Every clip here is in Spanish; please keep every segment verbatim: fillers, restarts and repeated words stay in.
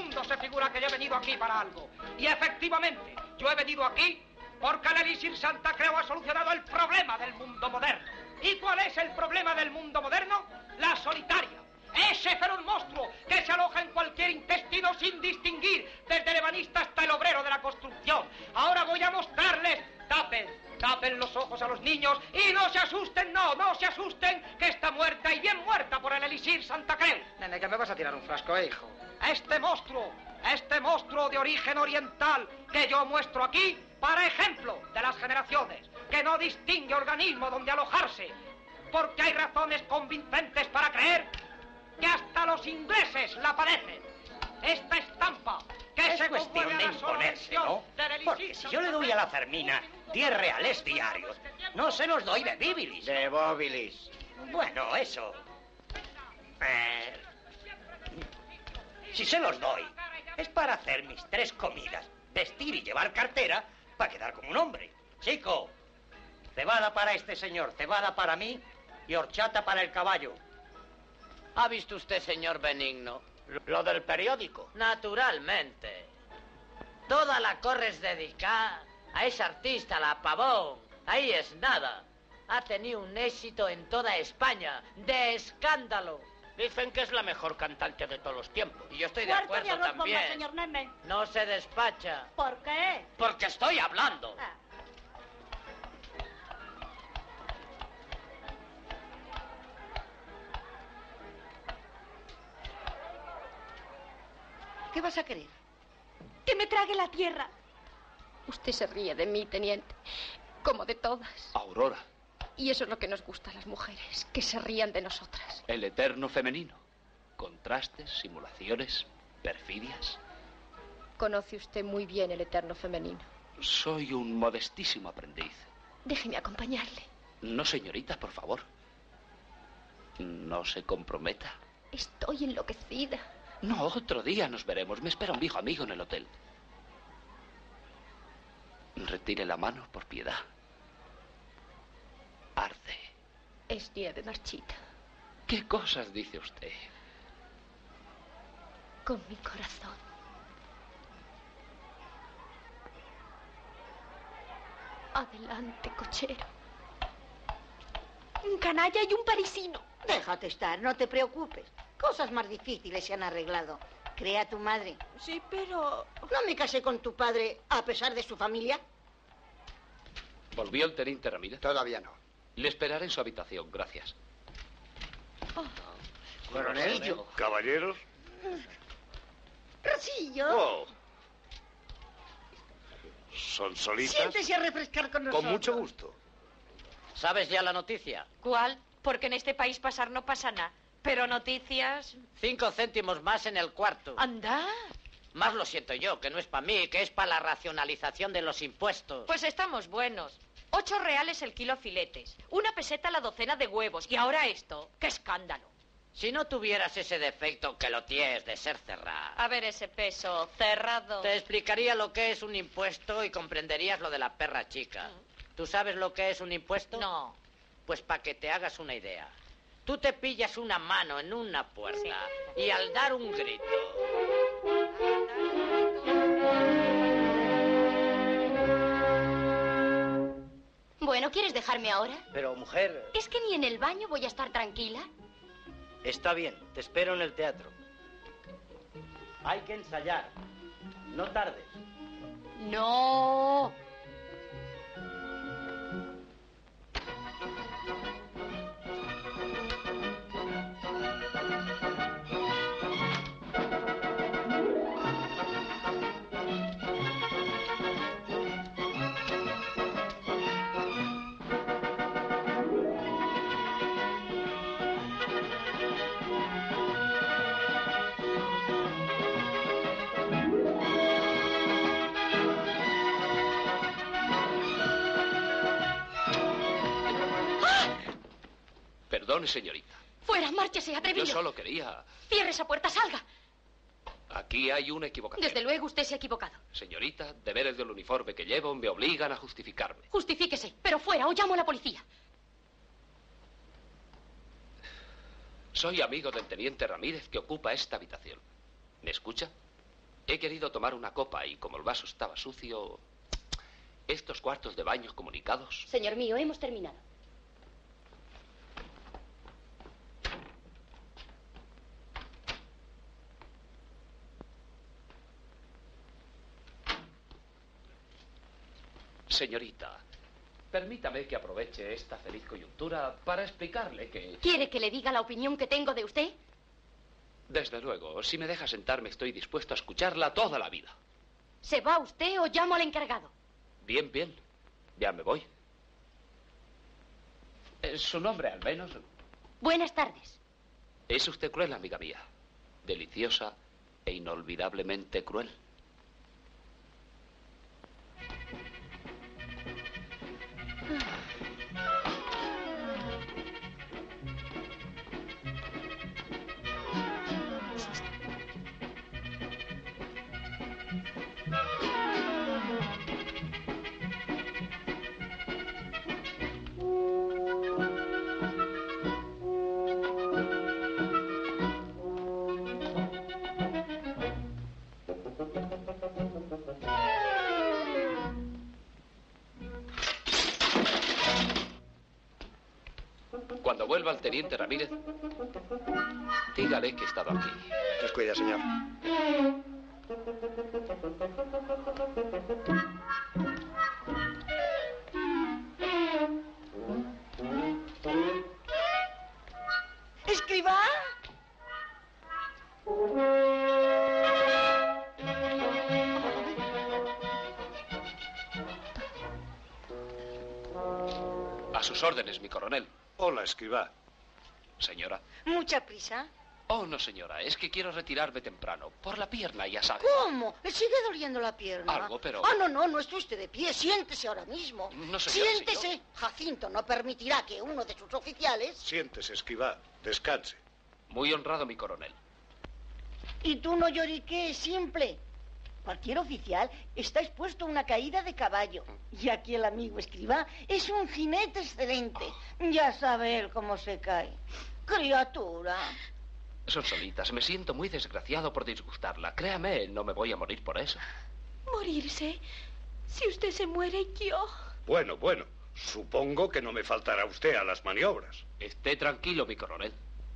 mundo se figura que yo he venido aquí para algo. Y efectivamente, yo he venido aquí porque el elixir Santa Creu ha solucionado el problema del mundo moderno. ¿Y cuál es el problema del mundo moderno? La solitaria. Ese feroz monstruo que se aloja en cualquier intestino sin distinguir, desde el ebanista hasta el obrero de la construcción. Ahora voy a mostrarles. Tapen, tapen los ojos a los niños y no se asusten, no, no se asusten, que está muerta y bien muerta por el elixir Santa Creu. Nene, que me vas a tirar un frasco, eh, hijo. Este monstruo, este monstruo de origen oriental que yo muestro aquí, para ejemplo de las generaciones, que no distingue organismo donde alojarse, porque hay razones convincentes para creer que hasta los ingleses la padecen. Esta estampa, que es se cuestión de imponerse, ¿no? Porque si yo le doy a la Fermina diez reales diarios, no se los doy de bíbilis. De bóbilis. Bueno, eso. Eh, si se los doy, es para hacer mis tres comidas, vestir y llevar cartera, para quedar como un hombre. Chico, cebada para este señor, cebada para mí y horchata para el caballo. ¿Ha visto usted, señor Benigno? Lo del periódico. Naturalmente. Toda la corres dedicada a ese artista, la Pavón. Ahí es nada. Ha tenido un éxito en toda España. De escándalo. Dicen que es la mejor cantante de todos los tiempos. Y yo estoy de Cuarto acuerdo de arroz, también. bomba, señor Neme. No se despacha. ¿Por qué? Porque estoy hablando. Ah. ¿Qué vas a querer? Que me trague la tierra. Usted se ríe de mí, teniente, como de todas. Aurora. Y eso es lo que nos gusta a las mujeres, que se rían de nosotras. El eterno femenino. Contrastes, simulaciones, perfidias. Conoce usted muy bien el eterno femenino. Soy un modestísimo aprendiz. Déjeme acompañarle. No, señorita, por favor. No se comprometa. Estoy enloquecida. No, otro día nos veremos. Me espera un viejo amigo en el hotel. Retire la mano, por piedad. Arde. Es nieve marchita. ¿Qué cosas dice usted? Con mi corazón. Adelante, cochero. Un canalla y un parisino. Déjate estar, no te preocupes. Cosas más difíciles se han arreglado. Crea a tu madre. Sí, pero... ¿No me casé con tu padre a pesar de su familia? ¿Volvió el teniente Ramírez? Todavía no. Le esperaré en su habitación, gracias. Oh. Coronel. Caballeros. Rosillo. Oh. ¿Son solitas? Siéntese a refrescar con nosotros. Con mucho gusto. ¿Sabes ya la noticia? ¿Cuál? Porque en este país pasar no pasa nada. Pero noticias... Cinco céntimos más en el cuarto. ¡Anda! Más lo siento yo, que no es para mí, que es para la racionalización de los impuestos. Pues estamos buenos. Ocho reales el kilo filetes. Una peseta la docena de huevos. Y ahora esto. ¡Qué escándalo! Si no tuvieras ese defecto que lo tienes de ser cerrado. A ver ese peso cerrado. Te explicaría lo que es un impuesto y comprenderías lo de la perra chica. ¿Tú sabes lo que es un impuesto? No. Pues para que te hagas una idea. Tú te pillas una mano en una puerta y al dar un grito... Bueno, ¿quieres dejarme ahora? Pero, mujer... ¿Es que ni en el baño voy a estar tranquila? Está bien, te espero en el teatro. Hay que ensayar. No tardes. No. Perdone, señorita. Fuera, márchese, atrevido. Yo solo quería... Cierre esa puerta, salga. Aquí hay una equivocación. Desde luego usted se ha equivocado. Señorita, deberes del uniforme que llevo me obligan a justificarme. Justifíquese, pero fuera o llamo a la policía. Soy amigo del teniente Ramírez que ocupa esta habitación. ¿Me escucha? He querido tomar una copa y como el vaso estaba sucio... Estos cuartos de baños comunicados... Señor mío, hemos terminado. Señorita, permítame que aproveche esta feliz coyuntura para explicarle que... ¿Quiere que le diga la opinión que tengo de usted? Desde luego, si me deja sentarme estoy dispuesto a escucharla toda la vida. ¿Se va usted o llamo al encargado? Bien, bien. Ya me voy. Eh, ¿Su nombre, al menos? Buenas tardes. Es usted cruel, amiga mía. Deliciosa e inolvidablemente cruel. Cuando vuelva el teniente Ramírez, dígale que he estado aquí. Descuida, señor. ¿Escriba? A sus órdenes, mi coronel. Hola, escriba. Señora. ¿Mucha prisa? Oh, no, señora. Es que quiero retirarme temprano. Por la pierna, ya sabe. ¿Cómo? ¿Le sigue doliendo la pierna? Algo, pero... Ah, no, no, no esté usted de pie. Siéntese ahora mismo. No, señora, Siéntese. señor. Jacinto no permitirá que uno de sus oficiales... Siéntese, escriba. Descanse. Muy honrado, mi coronel. Y tú no lloriques, simple. Cualquier oficial está expuesto a una caída de caballo. Y aquí el amigo escriba es un jinete excelente. Ya sabe él cómo se cae. Criatura. Sonsolitas, me siento muy desgraciado por disgustarla. Créame, no me voy a morir por eso. ¿Morirse? Si usted se muere, yo... Bueno, bueno. Supongo que no me faltará usted a las maniobras. Esté tranquilo, mi coronel.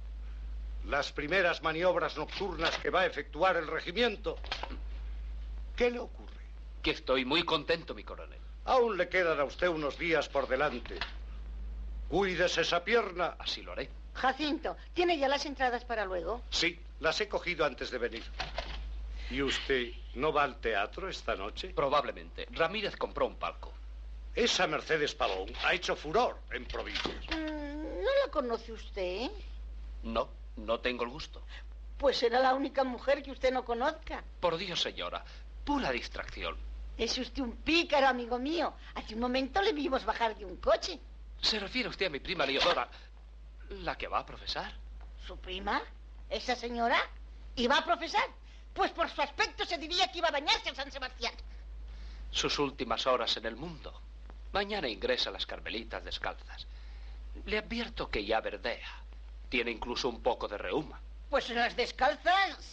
Las primeras maniobras nocturnas que va a efectuar el regimiento... ¿Qué le ocurre? Que estoy muy contento, mi coronel. Aún le quedan a usted unos días por delante. Cuídese esa pierna. Así lo haré. Jacinto, ¿tiene ya las entradas para luego? Sí, las he cogido antes de venir. ¿Y usted no va al teatro esta noche? Probablemente. Ramírez compró un palco. Esa Mercedes Pavón ha hecho furor en provincias. Mm, ¿no la conoce usted? No, no tengo el gusto. Pues será la única mujer que usted no conozca. Por Dios, señora. Pura distracción. Es usted un pícaro, amigo mío. Hace un momento le vimos bajar de un coche. ¿Se refiere usted a mi prima Leodora, la que va a profesar? ¿Su prima? ¿Esa señora? ¿Y va a profesar? Pues por su aspecto se diría que iba a bañarse en San Sebastián. Sus últimas horas en el mundo. Mañana ingresa a las Carmelitas Descalzas. Le advierto que ya verdea. Tiene incluso un poco de reuma. Pues en las Descalzas...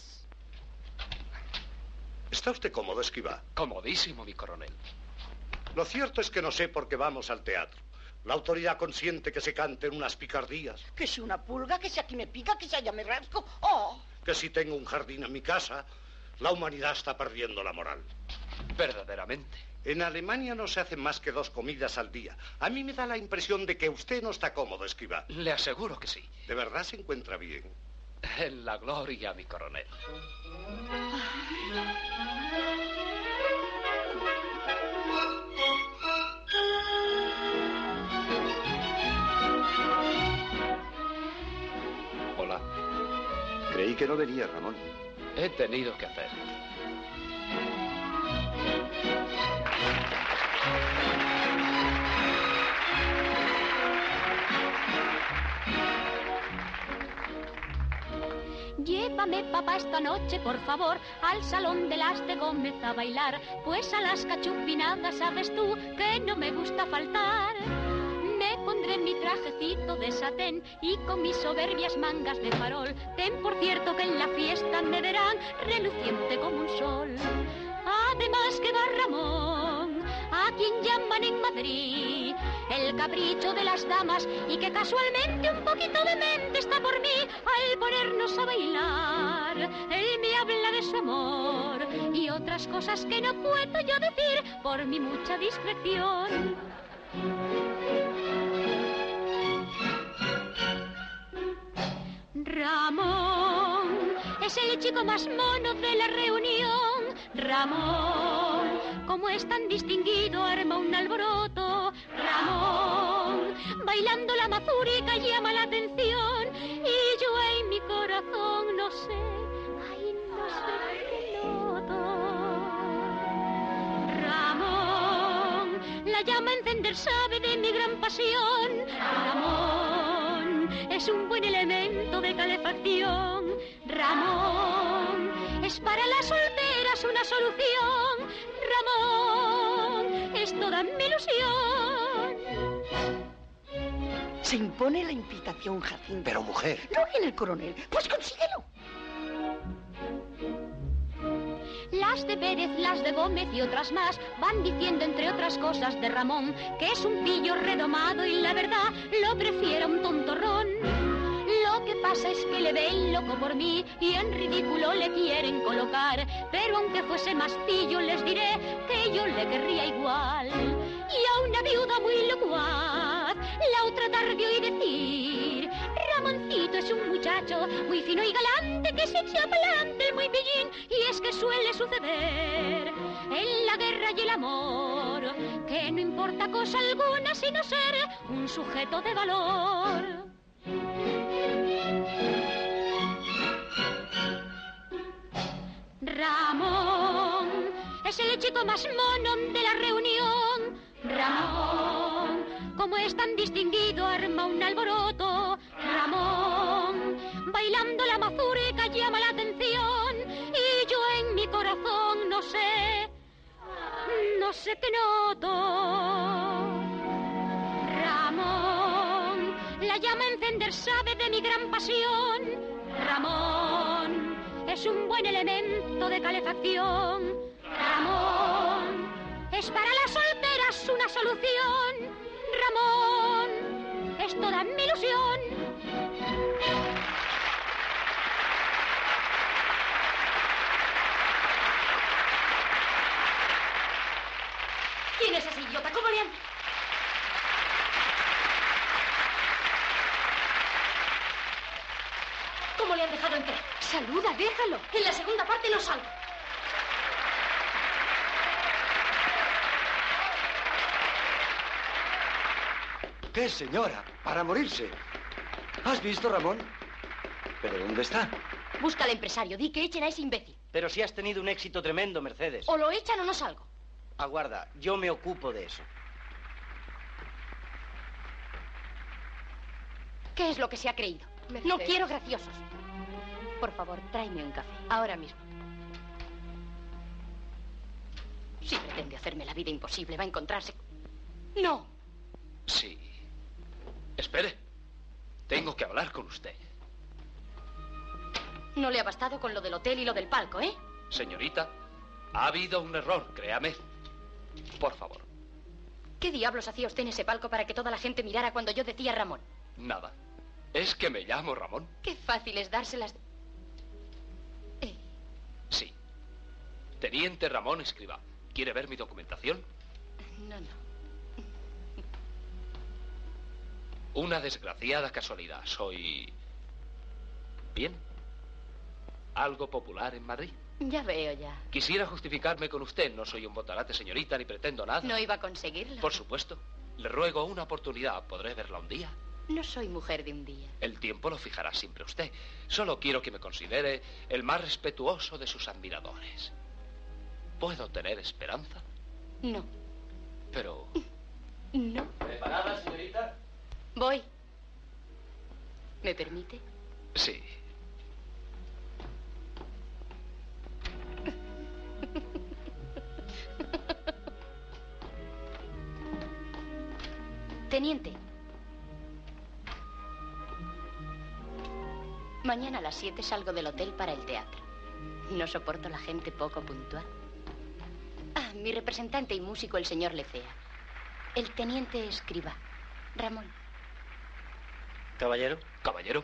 ¿Está usted cómodo, escriba? Comodísimo, mi coronel. Lo cierto es que no sé por qué vamos al teatro. La autoridad consiente que se canten unas picardías. Que si una pulga, que si aquí me pica, que si allá me rasco. ¡Oh! Que si tengo un jardín en mi casa. La humanidad está perdiendo la moral. Verdaderamente. En Alemania no se hacen más que dos comidas al día. A mí me da la impresión de que usted no está cómodo, escriba. Le aseguro que sí. ¿De verdad se encuentra bien? En la gloria, mi coronel. Hola. Creí que no venía, Ramón. He tenido que hacer. Llévame, papá, esta noche, por favor, al salón de las de Gómez a bailar, pues a las cachupinadas sabes tú que no me gusta faltar. Me pondré de mi trajecito de satén y con mis soberbias mangas de farol. Ten por cierto que en la fiesta me verán reluciente como un sol. Además que va Ramón, a quien llaman en Madrid el capricho de las damas, y que casualmente un poquito de mente está por mí. Al ponernos a bailar, él me habla de su amor y otras cosas que no puedo yo decir por mi mucha discreción. Ramón es el chico más mono de la reunión. Ramón, como es tan distinguido, arma un alboroto. Ramón, bailando la mazurca llama la atención. Y yo en mi corazón no sé, ay, no sé qué noto. Ramón, la llama a encender sabe de mi gran pasión. Ramón, es un buen elemento de calefacción. Ramón, es para las solteras una solución. Ramón, es toda mi ilusión. Se impone la invitación, Jacinto. Pero, mujer. No viene el coronel. Pues consíguelo. Las de Pérez, las de Gómez y otras más van diciendo, entre otras cosas, de Ramón que es un pillo redomado y la verdad lo prefiere a un tontorrón. Lo que pasa es que le ven loco por mí y en ridículo le quieren colocar. Pero aunque fuese más pillo les diré que yo le querría igual. Y a una viuda muy locuaz la otra tarde oí decir: Ramoncito es un muchacho muy fino y galante que se echa pa'lante el muy pillín. Y es que suele suceder en la guerra y el amor que no importa cosa alguna sino ser un sujeto de valor. Ramón es el chico más mono de la reunión. Ramón, como es tan distinguido, arma un alboroto. Ramón, bailando la mazurca llama la atención. Y yo en mi corazón no sé, no sé qué noto. Ramón, la llama a encender sabe de mi gran pasión. Ramón, es un buen elemento de calefacción. Ramón, es para las solteras una solución. Ramón, es toda mi ilusión. ¿Quién es ese idiota? ¿Cómo le han...? ¿Cómo le han dejado entrar? Saluda, déjalo. En la segunda parte no salgo. ¿Qué, señora? Para morirse. ¿Has visto, Ramón? ¿Pero dónde está? Busca al empresario. Di que echen a ese imbécil. Pero si has tenido un éxito tremendo, Mercedes. O lo echan o no salgo. Aguarda, yo me ocupo de eso. ¿Qué es lo que se ha creído? Mercedes. No quiero graciosos. Por favor, tráeme un café. Ahora mismo. Si pretende hacerme la vida imposible, va a encontrarse... No. Sí. Espere. Tengo que hablar con usted. No le ha bastado con lo del hotel y lo del palco, ¿eh? Señorita, ha habido un error, créame. Por favor. ¿Qué diablos hacía usted en ese palco para que toda la gente mirara cuando yo decía Ramón? Nada. Es que me llamo Ramón. Qué fácil es dárselas... Eh. Sí. Teniente Ramón Escrivá. ¿Quiere ver mi documentación? No, no. Una desgraciada casualidad. Soy... bien. Algo popular en Madrid. Ya veo, ya. Quisiera justificarme con usted. No soy un botarate, señorita, ni pretendo nada. No iba a conseguirlo. Por supuesto. Le ruego una oportunidad. ¿Podré verla un día? No soy mujer de un día. El tiempo lo fijará siempre usted. Solo quiero que me considere el más respetuoso de sus admiradores. ¿Puedo tener esperanza? No. Pero... No. ¿Preparada, señorita? Voy. ¿Me permite? Sí. Teniente, Mañana a las siete salgo del hotel para el teatro. No soporto la gente poco puntual. Ah, mi representante y músico, el señor Lecea. El teniente Escribá, Ramón. Caballero. Caballero.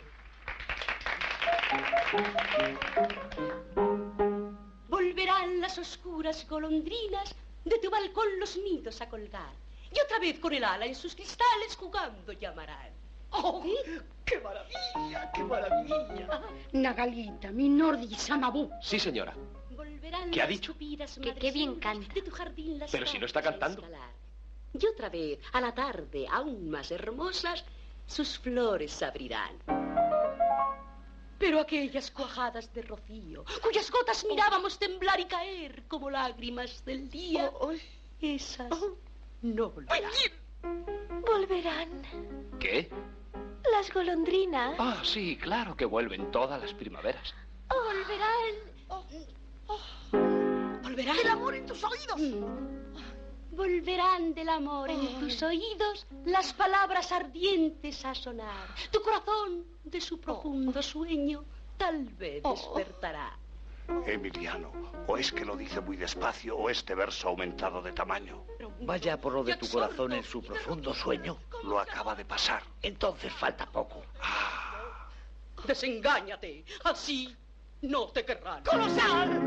Volverán las oscuras golondrinas de tu balcón los nidos a colgar. Y otra vez con el ala en sus cristales jugando llamarán. ¡Oh, qué maravilla, qué maravilla! Nagalita, mi nordi samabú. Sí, señora. Volverán ¿Qué ha las dicho? tupidas Que qué bien canta. de tu jardín las Pero si no está tardes a cantando. escalar. Y otra vez, a la tarde, aún más hermosas, sus flores abrirán. Pero aquellas cuajadas de rocío, cuyas gotas mirábamos temblar y caer como lágrimas del día, esas no volverán. Volverán ¿Qué? las golondrinas. Ah, sí, claro que vuelven todas las primaveras. Volverán. ¿Volverán? ¡El amor en tus oídos! Volverán del amor en tus oídos las palabras ardientes a sonar. Tu corazón de su profundo sueño tal vez despertará. Emiliano, o es que lo dice muy despacio o este verso ha aumentado de tamaño. Vaya por lo de tu corazón en su profundo sueño. Lo acaba de pasar. Entonces falta poco. Desengáñate, así no te querrán. ¡Colosal!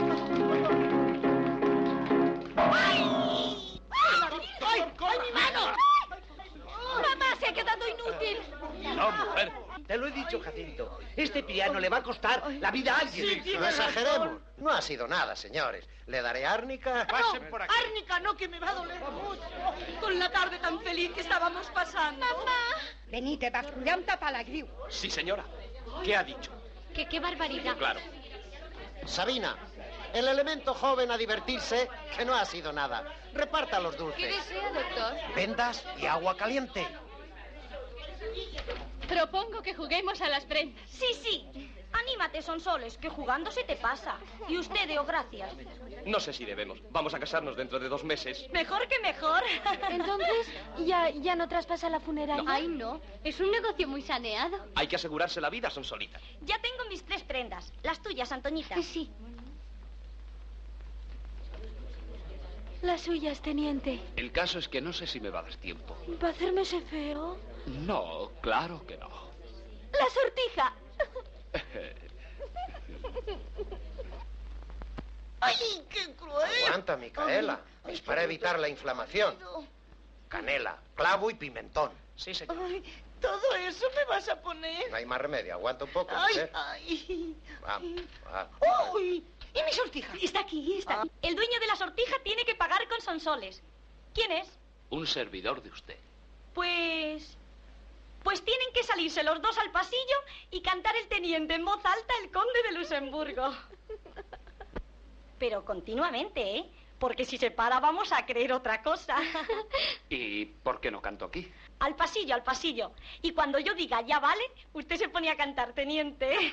¡Ay! ¡Ay! ¡Ay, mi mano! ¡Mamá, se ha quedado inútil! No, mujer. Te lo he dicho, Jacinto. Este piano le va a costar la vida a alguien. Sí, no exageremos. No ha sido nada, señores. Le daré árnica. Pasen por aquí. Árnica, no, que me va a doler mucho. Con la tarde tan feliz que estábamos pasando. ¡Mamá! Venite, bascullanta palagriu. Sí, señora. ¿Qué ha dicho? Que qué barbaridad. Claro. Sabina, el elemento joven a divertirse, que no ha sido nada. Reparta los ¿Qué dulces. desea, doctor? Vendas y agua caliente. Propongo que juguemos a las prendas. Sí, sí. Anímate, Sonsoles, que jugando se te pasa. Y usted, Deo, gracias. No sé si debemos. Vamos a casarnos dentro de dos meses. Mejor que mejor. Entonces, ¿ya, ya no traspasa la funeraria? No. Ay, no. Es un negocio muy saneado. Hay que asegurarse la vida, son solitas. Ya tengo mis tres prendas. Las tuyas, Antoñita. Sí. Las suyas, teniente. El caso es que no sé si me va a dar tiempo. ¿Va a hacerme ese feo? No, claro que no. ¡La sortija! ¡Ay, qué cruel! Aguanta, Micaela. Es para evitar la inflamación. Canela, clavo y pimentón. Sí, señor. Ay, todo eso me vas a poner. No hay más remedio. Aguanta un poco. Ay, ¿eh? ay. Vamos, vamos. ¡Uy! ¿Y mi sortija? Está aquí, está aquí. El dueño de la sortija tiene que pagar con Sonsoles. ¿Quién es? Un servidor de usted. Pues... Pues tienen que salirse los dos al pasillo y cantar el teniente en voz alta el conde de Luxemburgo. Pero continuamente, ¿eh? Porque si se para vamos a creer otra cosa. ¿Y por qué no canto aquí? Al pasillo, al pasillo. Y cuando yo diga ya vale, usted se pone a cantar, teniente.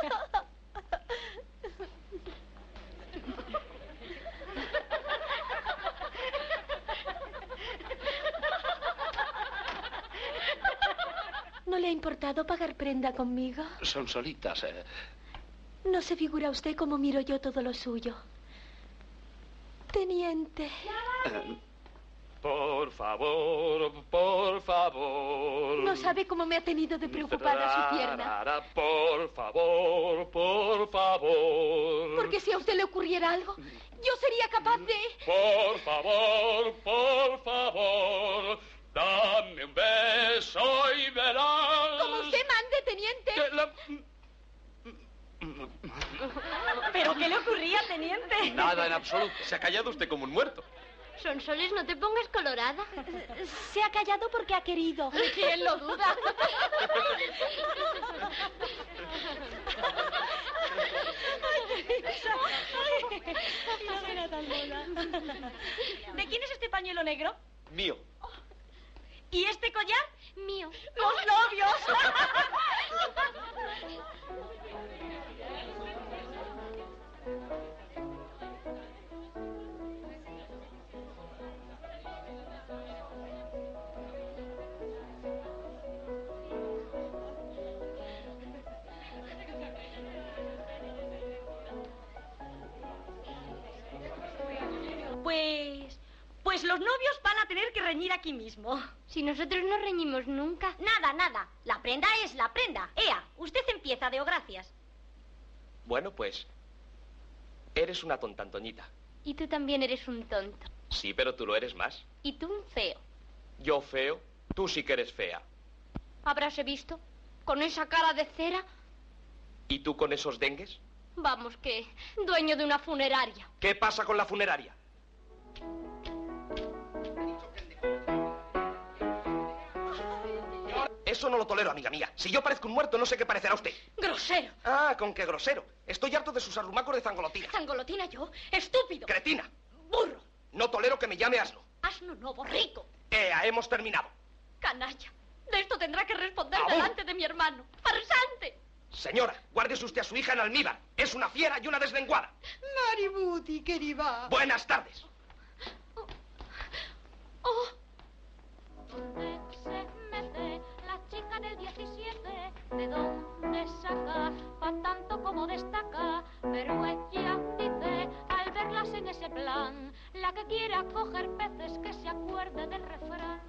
¿No le ha importado pagar prenda conmigo? Son solitas. Eh. No se figura usted cómo miro yo todo lo suyo. Teniente. Eh, por favor, por favor. No sabe cómo me ha tenido de preocupada su pierna. Por favor, por favor. Porque si a usted le ocurriera algo, yo sería capaz de... Por favor, por favor, dame un beso y verás. Como usted mande, teniente. Que la... ¿Pero qué le ocurría, teniente? Nada en absoluto. Se ha callado usted como un muerto. Sonsoles, no te pongas colorada. Se ha callado porque ha querido. ¿Quién lo duda? ¿De quién es este pañuelo negro? Mío. ¿Y este collar? Mío. ¡Los novios! Pues... Pues los novios van a tener que reñir aquí mismo. Si nosotros no reñimos nunca. Nada, nada. La prenda es la prenda. Ea, usted empieza, Deo, gracias. Bueno, pues... Eres una tontantoñita. Y tú también eres un tonto. Sí, pero tú lo eres más. Y tú un feo. Yo feo, tú sí que eres fea. ¿Habráse visto? Con esa cara de cera. ¿Y tú con esos dengues? Vamos, que dueño de una funeraria. ¿Qué pasa con la funeraria? Eso no lo tolero, amiga mía. Si yo parezco un muerto, no sé qué parecerá usted. ¡Grosero! Ah, con qué grosero. Estoy harto de sus arrumacos de zangolotina. ¿Zangolotina yo? ¡Estúpido! ¡Cretina! ¡Burro! No tolero que me llame asno. Asno no, borrico. Ea, hemos terminado. Canalla. De esto tendrá que responder ¡Aún! delante de mi hermano. ¡Farsante! Señora, guárdese usted a su hija en almíbar. Es una fiera y una deslenguada. Maributi, querida. Buenas tardes. Oh. ¿Dónde se mete la chica del diecisiete? ¿De dónde saca? Pa' tanto como destaca. Pero ella dice, al verlas en ese plan, la que quiera coger peces que se acuerde del refrán.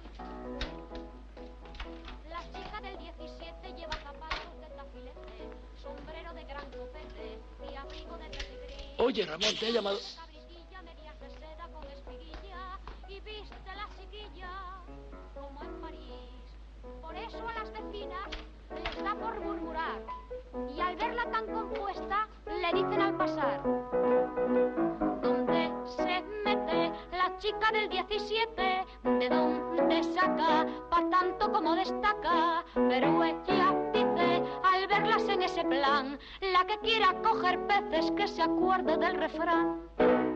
La chica del diecisiete lleva zapatos de tafilete, sombrero de gran copete y abrigo de pedigrí. Oye, Ramón, te he llamado. Cabritilla, medias de seda con espiguilla y viste la chiquilla como en París. Por eso a las vecinas les da por murmurar y al verla tan compuesta le dicen al pasar: ¿dónde se mete la chica del diecisiete? ¿De dónde saca? Pa' tanto como destaca. Pero ella dice, al verlas en ese plan, la que quiera coger peces que se acuerde del refrán.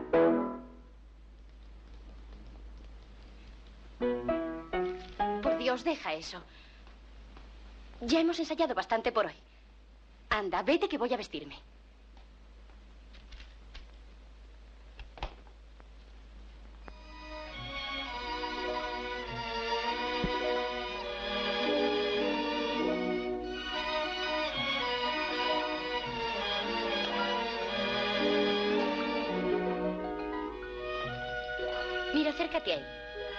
Por Dios, deja eso. Ya hemos ensayado bastante por hoy. Anda, vete que voy a vestirme. Mira, acércate ahí.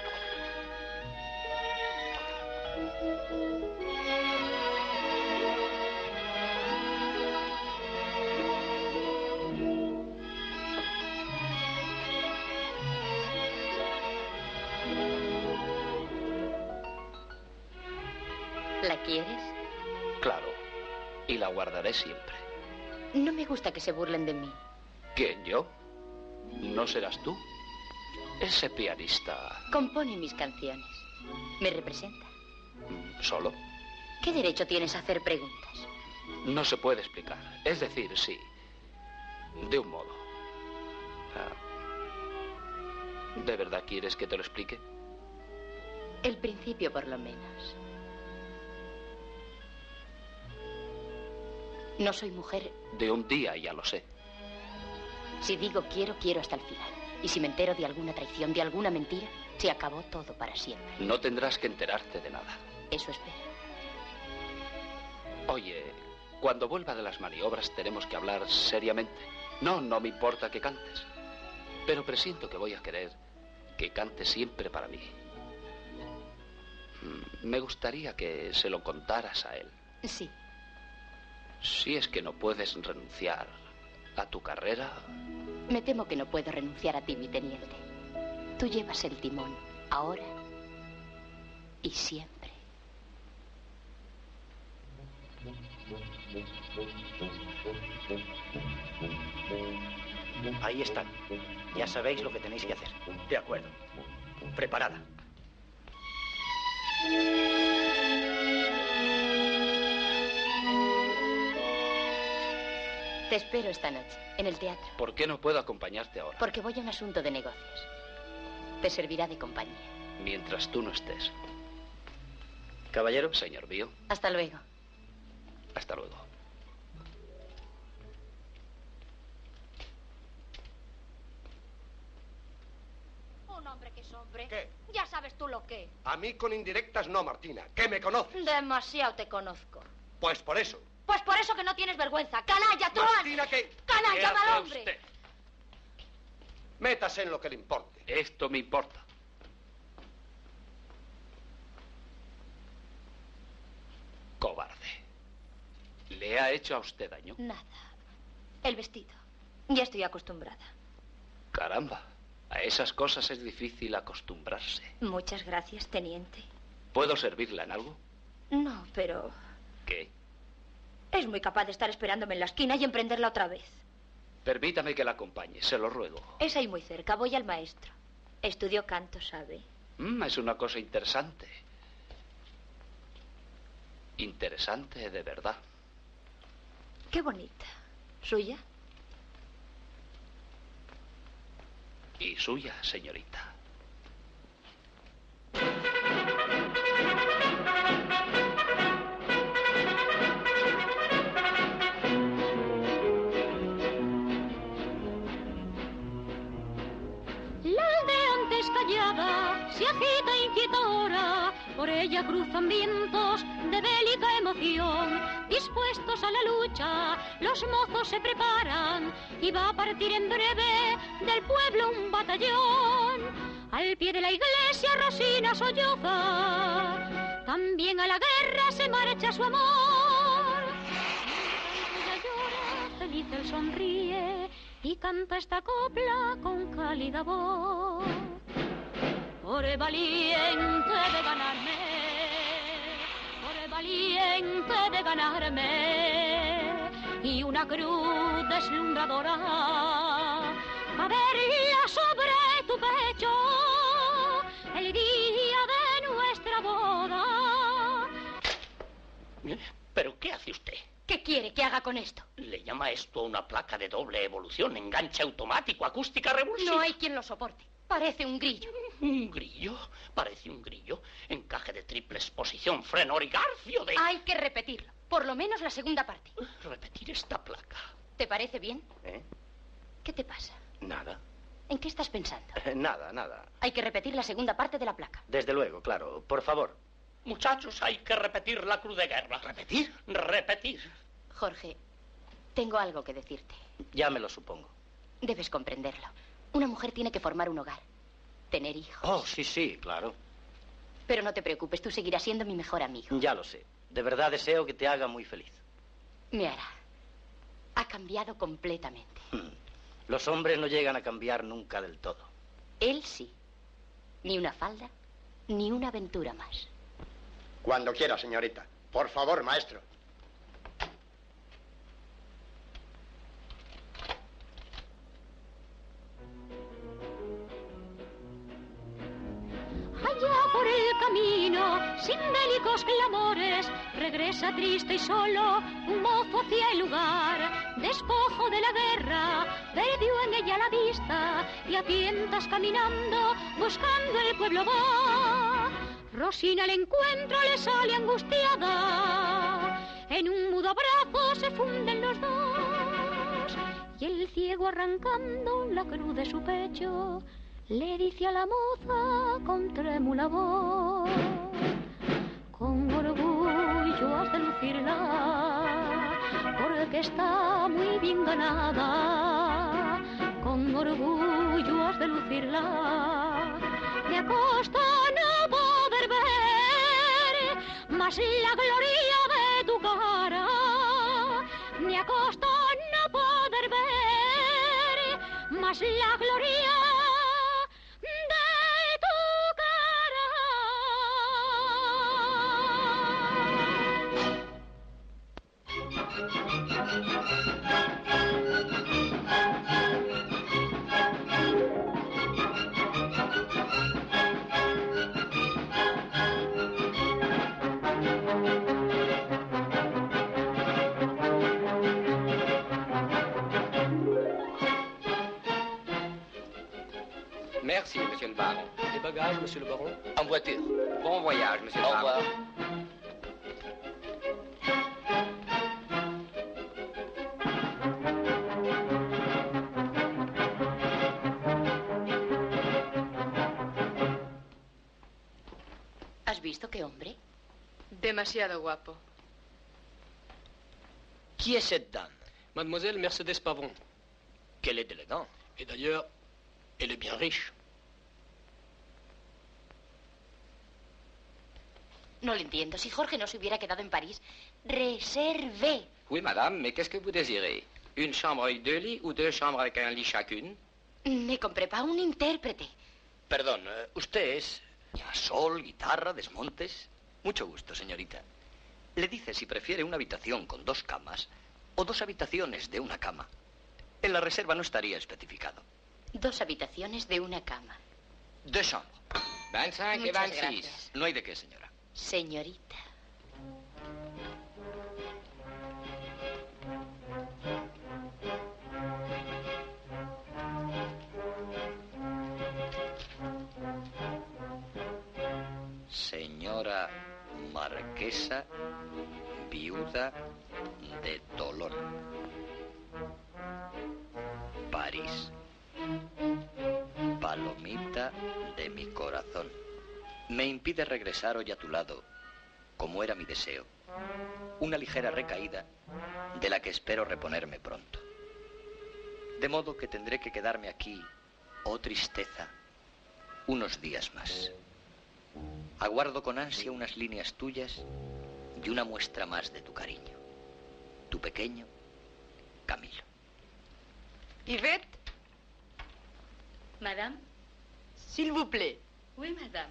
¿La quieres? Claro. Y la guardaré siempre. No me gusta que se burlen de mí. ¿Quién, yo? ¿No serás tú? Ese pianista... Compone mis canciones. Me representa. ¿Solo? ¿Qué derecho tienes a hacer preguntas? No se puede explicar. Es decir, sí. De un modo. Ah. ¿De verdad quieres que te lo explique? El principio, por lo menos. No soy mujer. De un día, ya lo sé. Si digo quiero, quiero hasta el final. Y si me entero de alguna traición, de alguna mentira, se acabó todo para siempre. No tendrás que enterarte de nada. Eso espero. Oye, cuando vuelva de las maniobras tenemos que hablar seriamente. No, no me importa que cantes. Pero presiento que voy a querer que cantes siempre para mí. Me gustaría que se lo contaras a él. Sí. Si es que no puedes renunciar a tu carrera... Me temo que no puedo renunciar a ti, mi teniente. Tú llevas el timón, ahora y siempre. Ahí están. Ya sabéis lo que tenéis que hacer. De acuerdo. Preparada. Te espero esta noche, en el teatro. ¿Por qué no puedo acompañarte ahora? Porque voy a un asunto de negocios. Te servirá de compañía. Mientras tú no estés. Caballero. Señor mío. Hasta luego. Hasta luego. Un hombre que es hombre. ¿Qué? Ya sabes tú lo que. A mí con indirectas no, Martina. ¿Qué me conoces? Demasiado te conozco. Pues por eso. Pues por eso que no tienes vergüenza. ¡Canalla, truán! Martina, ¿qué? ¡Canalla, ¿Qué hace mal hombre! usted? Métase en lo que le importe. Esto me importa. Cobarde. ¿Le ha hecho a usted daño? Nada. El vestido. Ya estoy acostumbrada. Caramba. A esas cosas es difícil acostumbrarse. Muchas gracias, teniente. ¿Puedo servirla en algo? No, pero... ¿Qué? Es muy capaz de estar esperándome en la esquina y emprenderla otra vez. Permítame que la acompañe, se lo ruego. Es ahí muy cerca, voy al maestro. Estudio canto, ¿sabe? Mm, es una cosa interesante. Interesante de verdad. Qué bonita. ¿Suya? Y suya, señorita. La aldea antes callada se agita inquietadora, por ella cruzan vientos de bélica emoción. Dispuestos a la lucha, los mozos se preparan y va a partir en breve del pueblo un batallón. Al pie de la iglesia Rosina solloza, también a la guerra se marcha su amor. Ella llora, feliz él sonríe y canta esta copla con cálida voz. Por el valiente de ganarme, por el valiente de ganarme, y una cruz deslumbradora a verla sobre tu pecho el día de nuestra boda. ¿Pero qué hace usted? ¿Qué quiere que haga con esto? ¿Le llama esto una placa de doble evolución, enganche automático, acústica revulsiva? No hay quien lo soporte. Parece un grillo. ¿Un grillo? Parece un grillo. Encaje de triple exposición, freno origarfio de... Hay que repetirlo. Por lo menos la segunda parte. Repetir esta placa. ¿Te parece bien? ¿Eh? ¿Qué te pasa? Nada. ¿En qué estás pensando? Eh, nada, nada. Hay que repetir la segunda parte de la placa. Desde luego, claro. Por favor. Muchachos, hay que repetir la cruz de guerra. ¿Repetir? Repetir. Jorge, tengo algo que decirte. Ya me lo supongo. Debes comprenderlo. Una mujer tiene que formar un hogar, tener hijos. Oh, sí, sí, claro. Pero no te preocupes, tú seguirás siendo mi mejor amigo. Ya lo sé. De verdad deseo que te haga muy feliz. Me hará. Ha cambiado completamente. Los hombres no llegan a cambiar nunca del todo. Él sí. Ni una falda, ni una aventura más. Cuando quiera, señorita. Por favor, maestro. Allá por el camino, sin bélicos clamores, regresa triste y solo un mozo hacia el lugar. Despojo de la guerra, perdió en ella la vista y a tientas caminando, buscando el pueblo va. Rosina al encuentro le sale angustiada, en un mudo abrazo se funden los dos, y el ciego arrancando la cruz de su pecho le dice a la moza con trémula voz: con orgullo has de lucirla, porque está muy bien ganada. Con orgullo has de lucirla, me acosta no poder ver más la gloria de tu cara. Me acosta no poder ver más la gloria Merci, monsieur le baron. Les bagages, monsieur le baron? En voiture. Bon voyage, monsieur le Au baron. revoir. ¿Has visto qué hombre? Demasiado guapo. Qui est cette dame? Mademoiselle Mercedes Pavon. Quelle est élégante. Et d'ailleurs, Elle est bien riche. No lo entiendo. Si Jorge no se hubiera quedado en París, reservé. Oui, madame, mais qu'est-ce que vous désirez? Une chambre avec deux lits ou deux chambres avec un lit chacune? Me compré para un intérprete. Perdón, ¿usted es sol, guitarra, desmontes? Mucho gusto, señorita. Le dice si prefiere una habitación con dos camas o dos habitaciones de una cama. En la reserva no estaría especificado. Dos habitaciones de una cama. Deux chambres. veinticinco y Muchas veintiséis. gracias. No hay de qué, señora. Señorita. Señora marquesa, viuda de Tolón. París. Palomita de mi corazón. Me impide regresar hoy a tu lado, como era mi deseo. Una ligera recaída de la que espero reponerme pronto. De modo que tendré que quedarme aquí, oh tristeza, unos días más. Aguardo con ansia unas líneas tuyas y una muestra más de tu cariño. Tu pequeño Camilo. Yvette? Madame? S'il vous plaît. Oui, madame.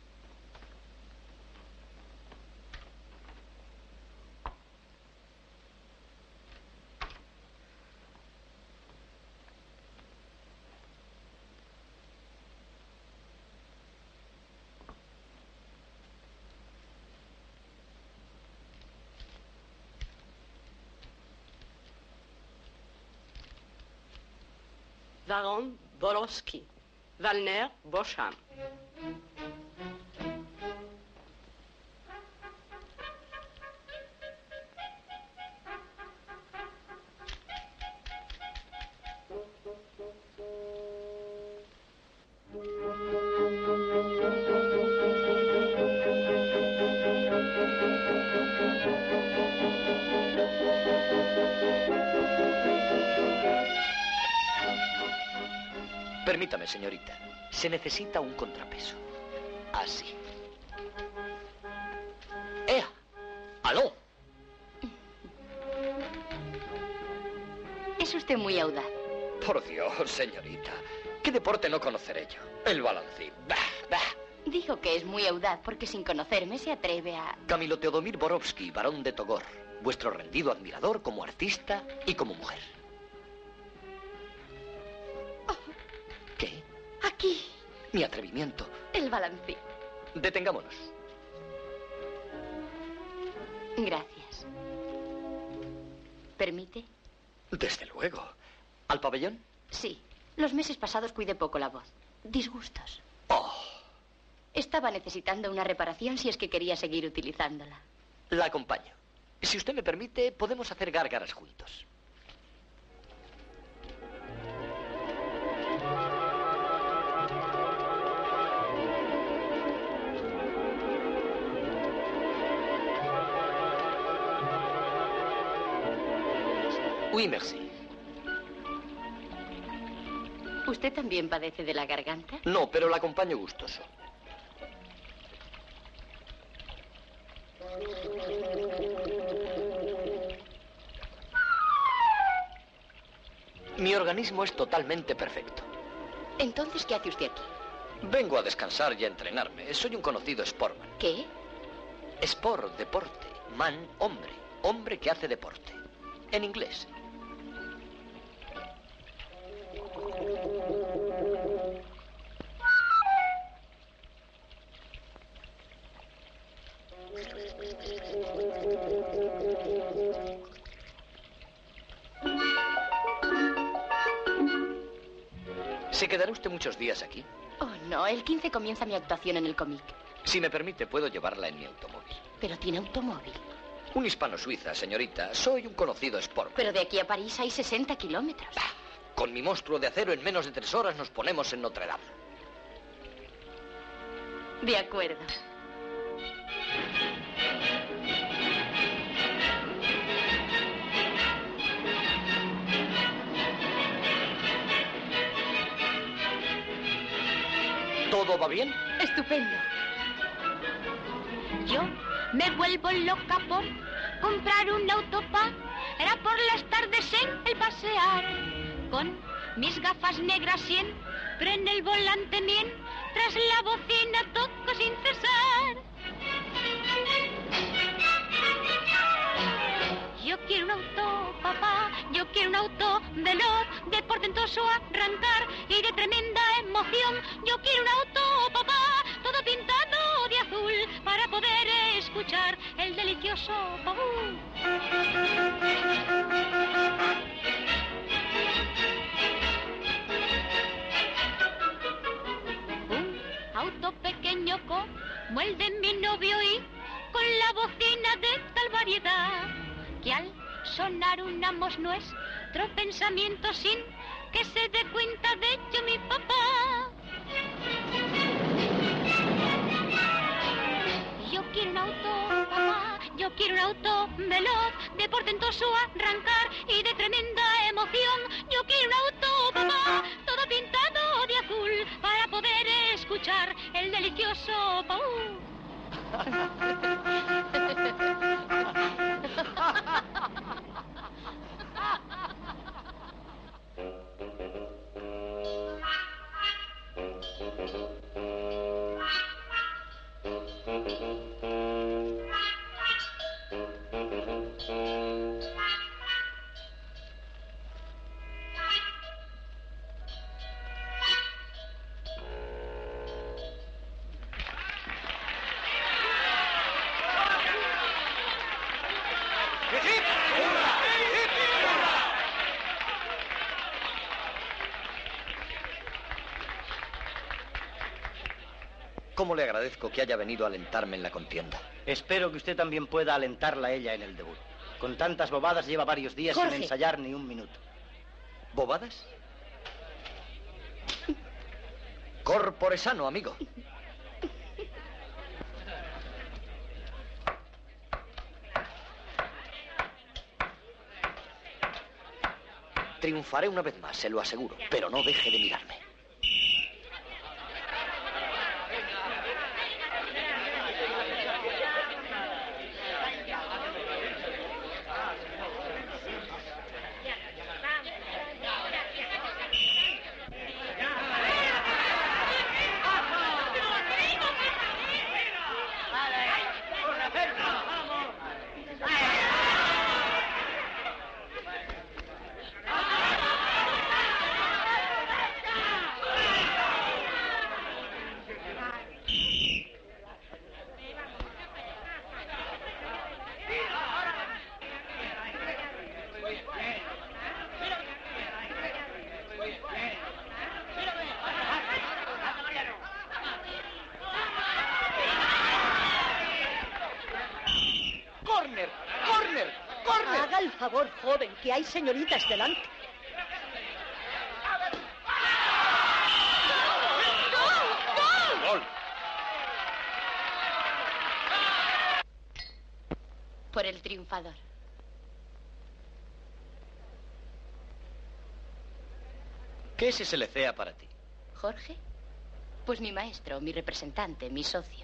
Baron Borowski, Walner Boscham. Permítame, señorita. Se necesita un contrapeso. Así. ¡Ea! ¡Aló! Es usted muy audaz. Por Dios, señorita. ¿Qué deporte no conoceré yo? El balancín. Bah, bah. Dijo que es muy audaz porque sin conocerme se atreve a... Camilo Teodomir Borowski, barón de Togor. Vuestro rendido admirador como artista y como mujer. ¿Qué? Aquí. Mi atrevimiento. El balancín. Detengámonos. Gracias. ¿Permite? Desde luego. ¿Al pabellón? Sí. Los meses pasados cuidé poco la voz. Disgustos. Oh. Estaba necesitando una reparación si es que quería seguir utilizándola. La acompaño. Si usted me permite, podemos hacer gárgaras juntos. Oui, merci. ¿Usted también padece de la garganta? No, pero la acompaño gustoso. Mi organismo es totalmente perfecto. Entonces, ¿qué hace usted aquí? Vengo a descansar y a entrenarme. Soy un conocido sportman. ¿Qué? Sport, deporte. Man, hombre. Hombre que hace deporte. En inglés. ¿Se quedará usted muchos días aquí? Oh, no. El quince comienza mi actuación en el cómic. Si me permite, puedo llevarla en mi automóvil. Pero tiene automóvil. Un hispano-suiza, señorita. Soy un conocido sportman. Pero de aquí a París hay sesenta kilómetros. Bah, con mi monstruo de acero en menos de tres horas nos ponemos en Notre Dame. De acuerdo. ¿Todo va bien? Estupendo. Yo me vuelvo loca por comprar un autopa. Era por las tardes en el pasear. Con mis gafas negras siempre en el volante mien. Tras la bocina toco sin cesar. Yo quiero un auto, papá, yo quiero un auto veloz, de portentoso arrancar y de tremenda emoción. Yo quiero un auto, papá, todo pintado de azul, para poder escuchar el delicioso paú. Un auto pequeño como el de mi novio y con la bocina de tal variedad, que al sonar unamos nuestro pensamiento sin que se dé cuenta de ello mi papá. Yo quiero un auto, papá, yo quiero un auto veloz, de portentoso arrancar y de tremenda emoción. Yo quiero un auto, papá, todo pintado de azul, para poder escuchar el delicioso paú. ¿Cómo le agradezco que haya venido a alentarme en la contienda? Espero que usted también pueda alentarla a ella en el debut. Con tantas bobadas lleva varios días Jorge. sin ensayar ni un minuto. ¿Bobadas? Corporesano, amigo. Triunfaré una vez más, se lo aseguro, pero no deje de mirarme. Haga el favor, joven, que hay señoritas delante. ¡Gol! Por el triunfador. ¿Qué es ese Lecea para ti? ¿Jorge? Pues mi maestro, mi representante, mi socio.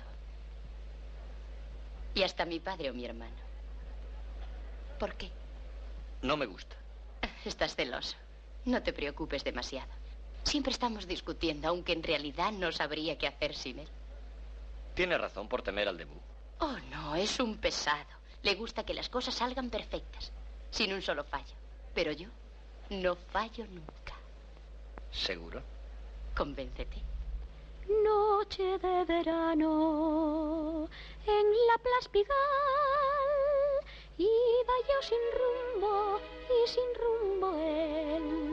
Y hasta mi padre o mi hermano. ¿Por qué? No me gusta. Estás celoso. No te preocupes demasiado. Siempre estamos discutiendo, aunque en realidad no sabría qué hacer sin él. Tiene razón por temer al debut. Oh, no, es un pesado. Le gusta que las cosas salgan perfectas, sin un solo fallo. Pero yo no fallo nunca. ¿Seguro? Convéncete. Noche de verano en la Plaza Pigalle, iba yo sin rumbo y sin rumbo él,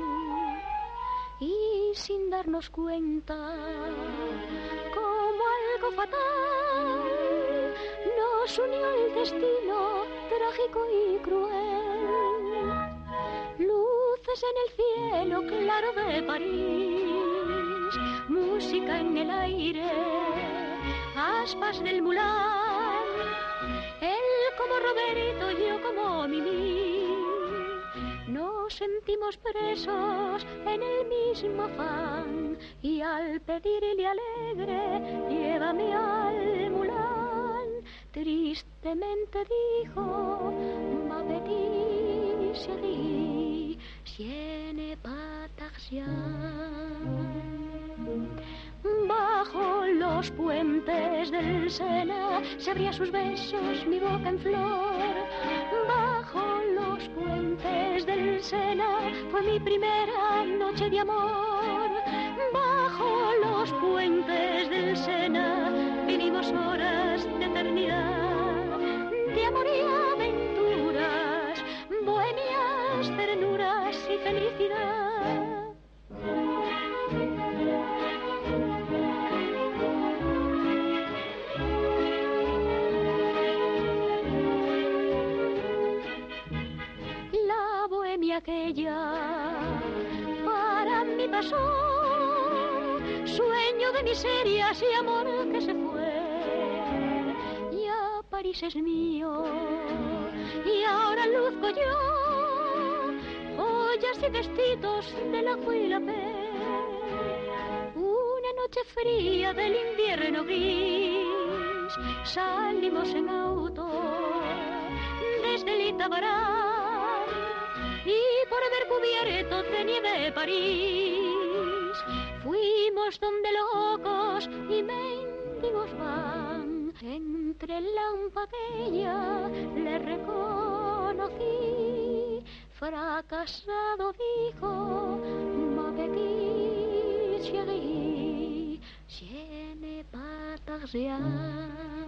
y sin darnos cuenta, como algo fatal, nos unió el destino trágico y cruel. Luces en el cielo claro de París, música en el aire, aspas del Mulán, él como Roberto, yo como Mimi. Nos sentimos presos en el mismo afán, y al pedirle alegre, llévame al Mulán, tristemente dijo, ma petite chérie, ce n'est pas Tarzan. Bajo los puentes del Sena se abría sus besos mi boca en flor. Bajo los puentes del Sena fue mi primera noche de amor. Bajo los puentes del Sena vivimos horas de eternidad, de amor y aventuras, bohemias, ternuras y felicidad. Aquella para mí pasó, sueño de miserias y amor que se fue. Ya París es mío y ahora luzco yo joyas y vestidos de la Rue La Paix. Una noche fría del invierno gris salimos en auto desde el Itabará, y por haber cubierto de nieve París, fuimos donde locos y mendigos van. Entre lampaqueña le reconocí, fracasado dijo, ma petite chérie, ce n'est pas Tarzan.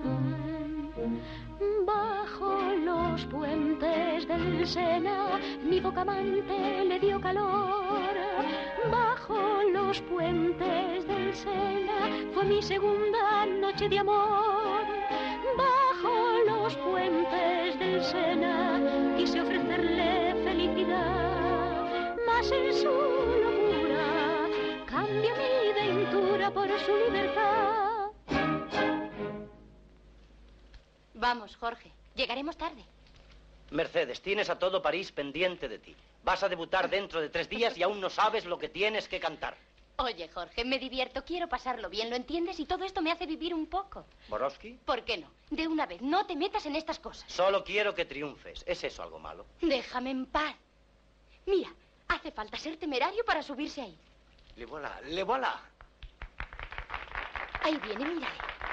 Bajo los puentes del Sena mi boca amante le dio calor. Bajo los puentes del Sena fue mi segunda noche de amor. Bajo los puentes del Sena quise ofrecerle felicidad, mas en su locura cambia mi ventura por su libertad. Vamos, Jorge, llegaremos tarde. Mercedes, tienes a todo París pendiente de ti. Vas a debutar dentro de tres días y aún no sabes lo que tienes que cantar. Oye, Jorge, me divierto, quiero pasarlo bien, ¿lo entiendes? Y todo esto me hace vivir un poco. ¿Borowski? ¿Por qué no? De una vez, no te metas en estas cosas. Solo quiero que triunfes. ¿Es eso algo malo? Déjame en paz. Mira, hace falta ser temerario para subirse ahí. Le voilà, le voilà. Ahí viene, mira.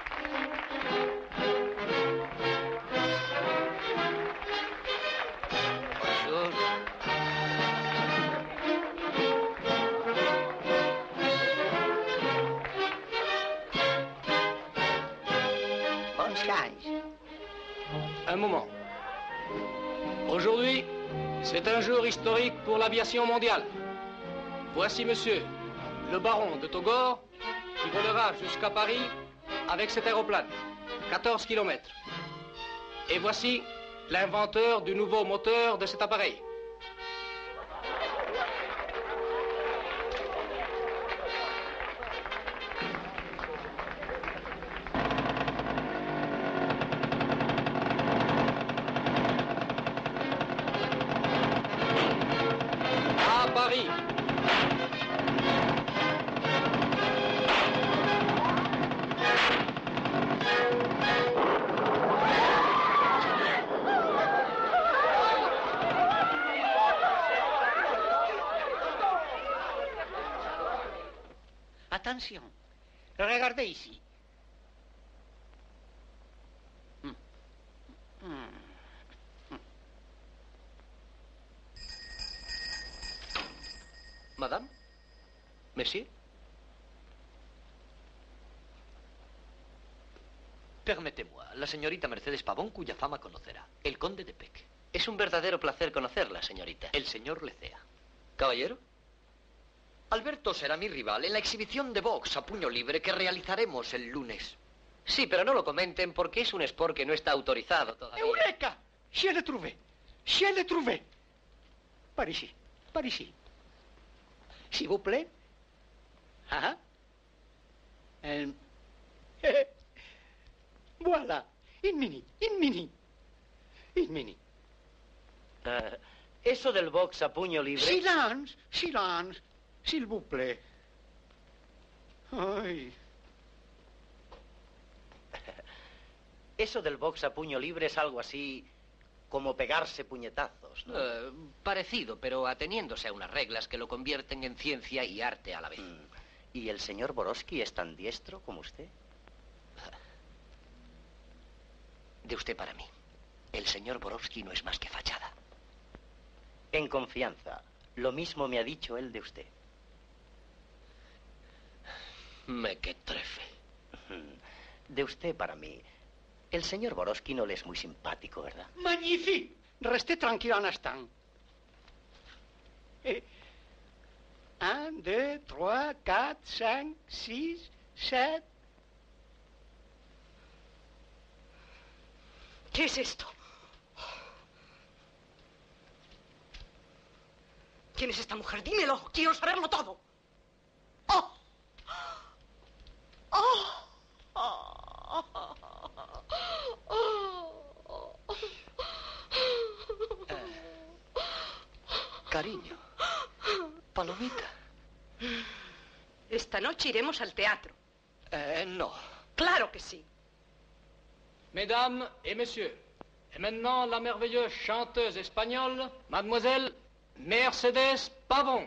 Un moment. Aujourd'hui, c'est un jour historique pour l'aviation mondiale. Voici, monsieur, le baron de Togor, qui volera jusqu'à Paris avec cet aéroplane, quatorze kilomètres. Et voici l'inventeur du nouveau moteur de cet appareil. Paris. Attention. Regardez ici. Hmm. Hmm. Madame? Monsieur? Permíteme, la señorita Mercedes Pavón, cuya fama conocerá. El conde de Peck. Es un verdadero placer conocerla, señorita. El señor Lecea. Caballero. Alberto será mi rival en la exhibición de box a puño libre que realizaremos el lunes. Sí, pero no lo comenten porque es un sport que no está autorizado todavía. ¡Eureka! Je l'ai trouvé. Je l'ai trouvé. Par ici. Par ici. S'il vous plaît. Ah. Um. Voilà. Une minute. Une minute. Une minute. Uh, Eso del box a puño libre... Silence, silence, s'il vous plaît. Ay. Eso del box a puño libre es algo así como pegarse puñetazos, ¿no? Eh, parecido, pero ateniéndose a unas reglas que lo convierten en ciencia y arte a la vez. Mm. ¿Y el señor Borowski es tan diestro como usted? De usted para mí. El señor Borowski no es más que fachada. En confianza. Lo mismo me ha dicho él de usted. Me que trefe. De usted para mí. El señor Borowski no le es muy simpático, ¿verdad? Magnifique. Restez tranquille un instant. Eh, un, deux, trois, quatre, cinq, six, sept. ¿Qué es esto? ¿Quién es esta mujer? Dímelo, quiero saberlo todo. ¡Oh! ¡Oh! ¡Oh! ¡Oh! Eh, cariño. Palomita. Esta noche iremos al teatro. Eh, no. Claro que sí. Mesdames et messieurs, et maintenant la merveilleuse chanteuse espagnole, mademoiselle Mercedes Pavón.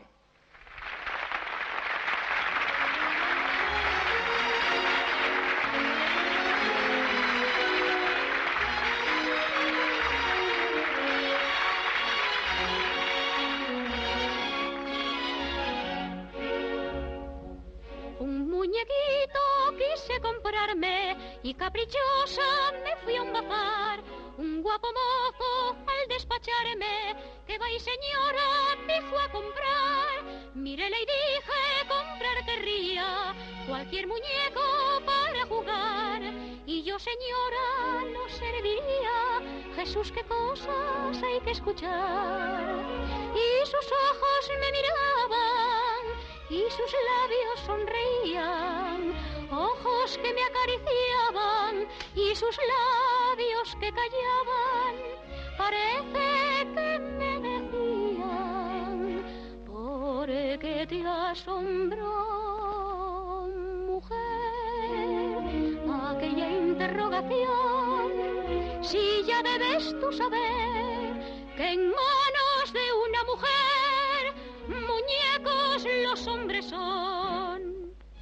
Un muñequito quise comprarme y caprichosa me fui a un bazar. Un guapo mozo al despacharme, que va y señora, dijo a comprar. Mírele y dije, comprar querría cualquier muñeco para jugar. Y yo, señora, no serviría. Jesús, qué cosas hay que escuchar. Y sus ojos me miraban y sus labios sonreían, ojos que me acariciaban y sus labios que callaban, parece que me decían, ¿por qué te asombró, mujer, aquella interrogación? Si ya debes tú saber que en manos de una mujer muñecos los hombres son.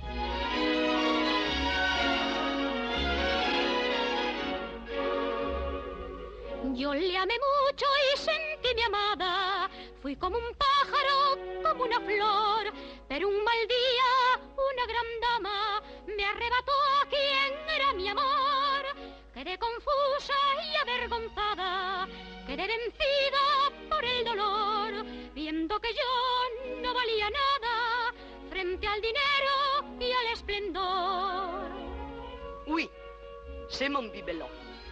Yo le amé mucho y sentí mi amada, fui como un pájaro, como una flor, pero un mal día, una gran dama, me arrebató a quien era mi amor. Quedé confusa y avergonzada, quedé vencida por el dolor, viendo que yo no valía nada frente al dinero y al esplendor. Oui, c'est mon bibelot.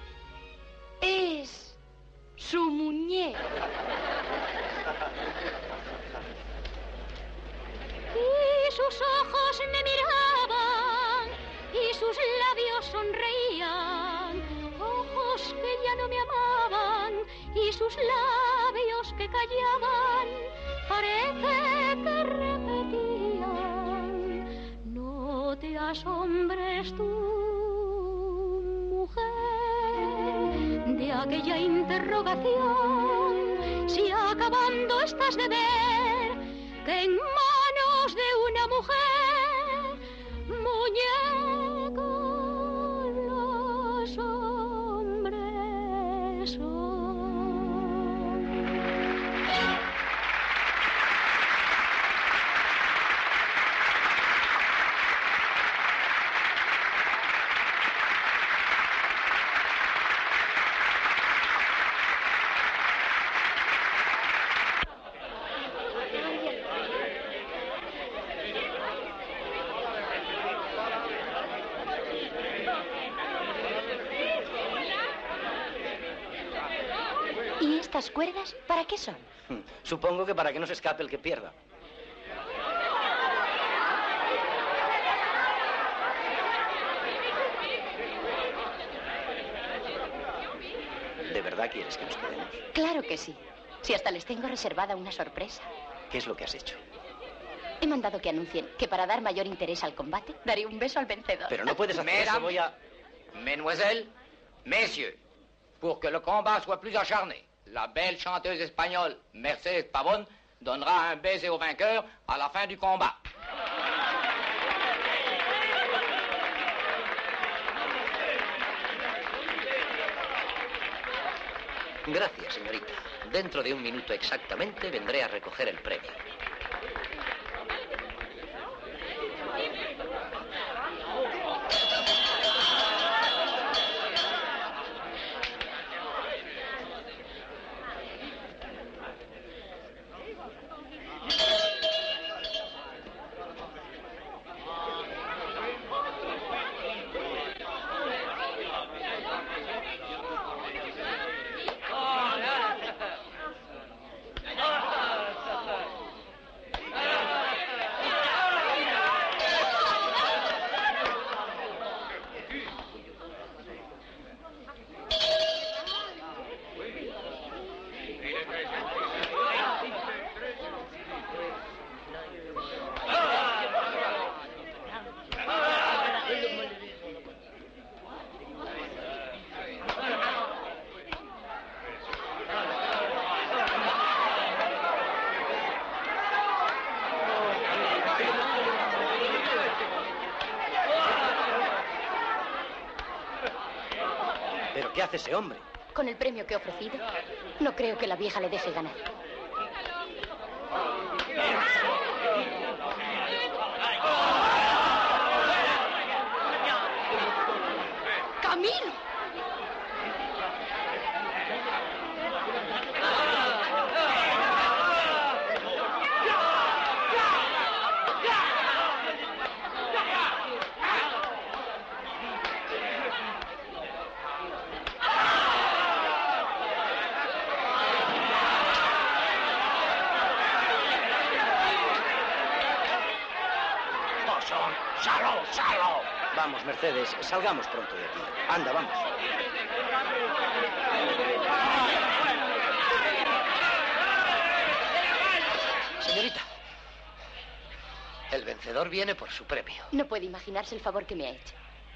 Es su muñeca. Y sus ojos me miraban y sus labios sonreían, ojos que ya no me amaban y sus labios que callaban, parece que repetían, no te asombres tú, mujer, de aquella interrogación, si acabando estás de ver que en manos de una mujer muñecos los hombres son. ¿Y estas cuerdas para qué son? Supongo que para que no se escape el que pierda. ¿De verdad quieres que nos quedemos? Claro que sí. Si hasta les tengo reservada una sorpresa. ¿Qué es lo que has hecho? He mandado que anuncien que para dar mayor interés al combate, daré un beso al vencedor. Pero no puedes hacer eso, voy a... Mesdemoiselles, messieurs, pour que le combat soit plus acharné, la belle chanteuse espagnole Mercedes Pavón donnera un baiser au vainqueur à la fin du combat. Gracias, señorita. Dentro de un minuto exactamente vendré a recoger el premio. ¿Pero qué hace ese hombre? Con el premio que he ofrecido, no creo que la vieja le deje ganar. ¡Camilo! ¡Salo, salo! Vamos, Mercedes, salgamos pronto de aquí. Anda, vamos. Señorita, el vencedor viene por su premio. No puede imaginarse el favor que me ha hecho.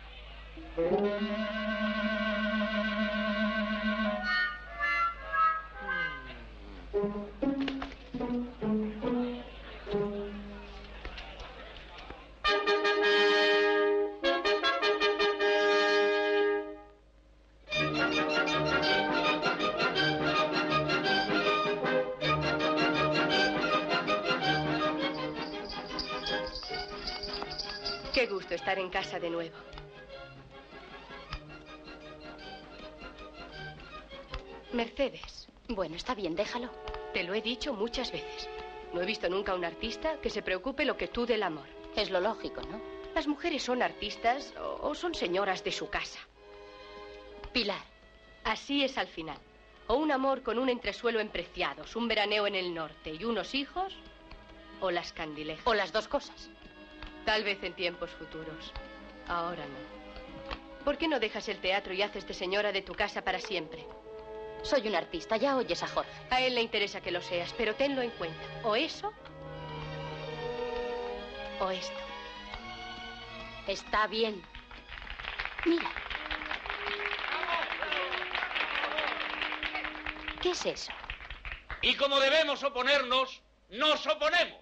Qué gusto estar en casa de nuevo. Mercedes. Bueno, está bien, déjalo. Te lo he dicho muchas veces. No he visto nunca a un artista que se preocupe lo que tú del amor. Es lo lógico, ¿no? Las mujeres son artistas o, o son señoras de su casa. Pilar. Así es al final. O un amor con un entresuelo en Preciados, un veraneo en el norte y unos hijos, o las Candilejas. O las dos cosas. Tal vez en tiempos futuros. Ahora no. ¿Por qué no dejas el teatro y haces de señora de tu casa para siempre? Soy un artista, ya oyes a Jorge. A él le interesa que lo seas, pero tenlo en cuenta. O eso, o esto. Está bien. Mira. ¿Qué es eso? Y como debemos oponernos, nos oponemos.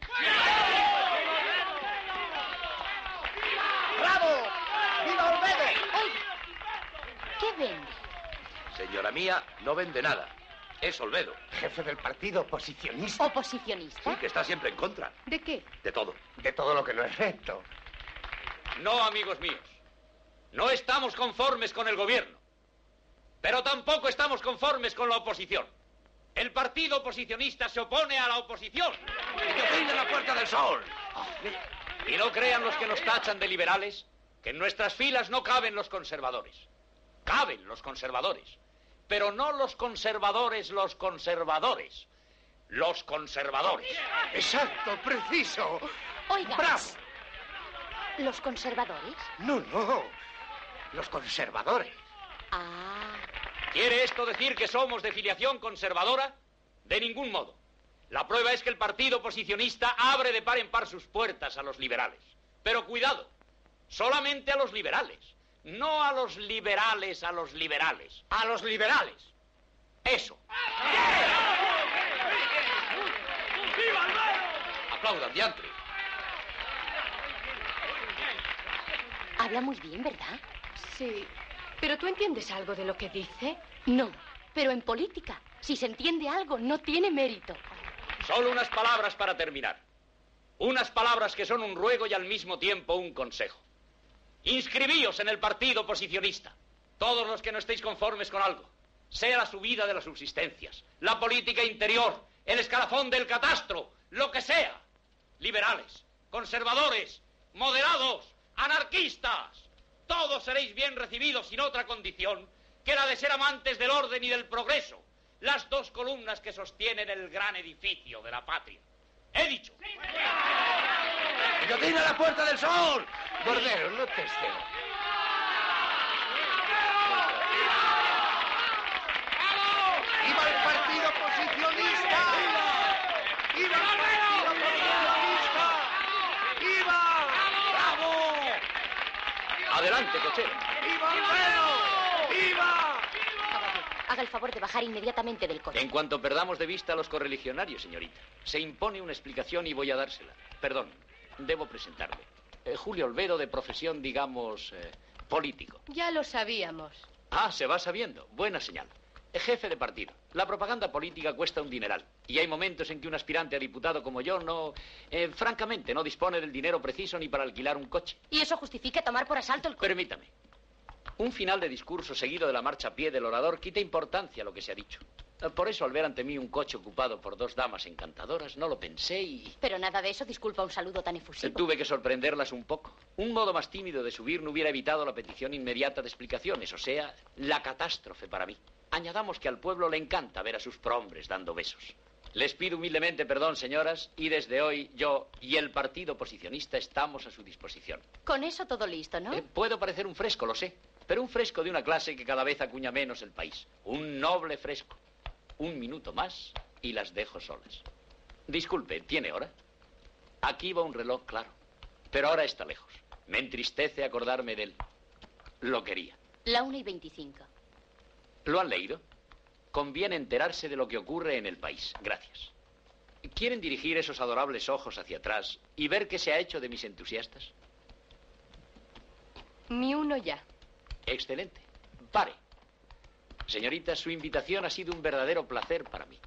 ¡Bravo! ¡Viva Olmedo! Oye, ¿qué vende? Señora mía, no vende nada. Es Olmedo. Jefe del partido oposicionista. ¿Oposicionista? Sí, que está siempre en contra. ¿De qué? De todo. De todo lo que no es recto. No, amigos míos. No estamos conformes con el gobierno. Pero tampoco estamos conformes con la oposición. El partido oposicionista se opone a la oposición. ¡Que opine la Puerta del Sol! Y no crean los que nos tachan de liberales que en nuestras filas no caben los conservadores. Caben los conservadores. Pero no los conservadores, los conservadores. Los conservadores. Exacto, preciso. Oiga. ¡Bravo! ¿Los conservadores? No, no. Los conservadores. Ah. ¿Quiere esto decir que somos de filiación conservadora? De ningún modo. La prueba es que el partido oposicionista abre de par en par sus puertas a los liberales. Pero cuidado, solamente a los liberales. No a los liberales, a los liberales. A los liberales. Eso. Aplaudan, diantre. Habla muy bien, ¿verdad? Sí. ¿Pero tú entiendes algo de lo que dice? No, pero en política, si se entiende algo, no tiene mérito. Solo unas palabras para terminar. Unas palabras que son un ruego y al mismo tiempo un consejo. Inscribíos en el partido oposicionista. Todos los que no estéis conformes con algo. Sea la subida de las subsistencias, la política interior, el escalafón del catastro, lo que sea. Liberales, conservadores, moderados, anarquistas. Todos seréis bien recibidos sin otra condición que la de ser amantes del orden y del progreso. Las dos columnas que sostienen el gran edificio de la patria. He dicho. ¡Guillotina a la Puerta del Sol! Bordero, no te excedas. ¡Viva el partido oposicionista! ¡Viva el partido oposicionista! ¡Viva! ¡Bravo! Adelante, cochero. ¡Viva Alfredo! ¡Viva! Haga el favor de bajar inmediatamente del coche. En cuanto perdamos de vista a los correligionarios, señorita, se impone una explicación y voy a dársela. Perdón, debo presentarme. Eh, Julio Olvedo, de profesión, digamos, eh, político. Ya lo sabíamos. Ah, se va sabiendo. Buena señal. Eh, Jefe de partido. La propaganda política cuesta un dineral. Y hay momentos en que un aspirante a diputado como yo no... Eh, francamente, no dispone del dinero preciso ni para alquilar un coche. ¿Y eso justifica tomar por asalto el coche? Permítame. Un final de discurso seguido de la marcha a pie del orador quita importancia a lo que se ha dicho. Por eso, al ver ante mí un coche ocupado por dos damas encantadoras, no lo pensé y... Pero nada de eso disculpa un saludo tan efusivo. Tuve que sorprenderlas un poco. Un modo más tímido de subir no hubiera evitado la petición inmediata de explicaciones, o sea, la catástrofe para mí. Añadamos que al pueblo le encanta ver a sus prohombres dando besos. Les pido humildemente perdón, señoras, y desde hoy yo y el partido oposicionista estamos a su disposición. Con eso todo listo, ¿no? Eh, puedo parecer un fresco, lo sé, pero un fresco de una clase que cada vez acuña menos el país. Un noble fresco. Un minuto más y las dejo solas. Disculpe, ¿tiene hora? Aquí va un reloj, claro, pero ahora está lejos. Me entristece acordarme de él. Lo quería. La una y veinticinco. ¿Lo han leído? Conviene enterarse de lo que ocurre en el país. Gracias. ¿Quieren dirigir esos adorables ojos hacia atrás y ver qué se ha hecho de mis entusiastas? Ni uno ya. Excelente. Pare. Señorita, su invitación ha sido un verdadero placer para mí.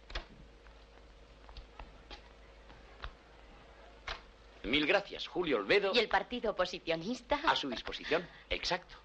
Mil gracias, Julio Olvedo. ¿Y el partido oposicionista? A su disposición. Exacto.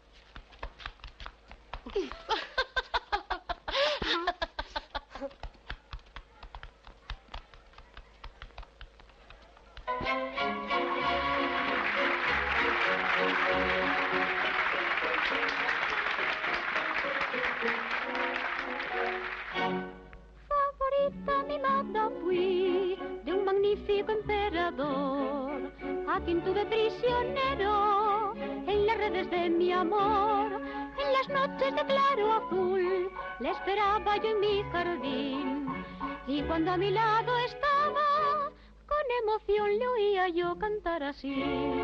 Favorita mimada fui de un magnífico emperador, a quien tuve prisionero en las redes de mi amor. En las noches de claro azul le esperaba yo en mi jardín, y cuando a mi lado estaba, con emoción le oía yo cantar así.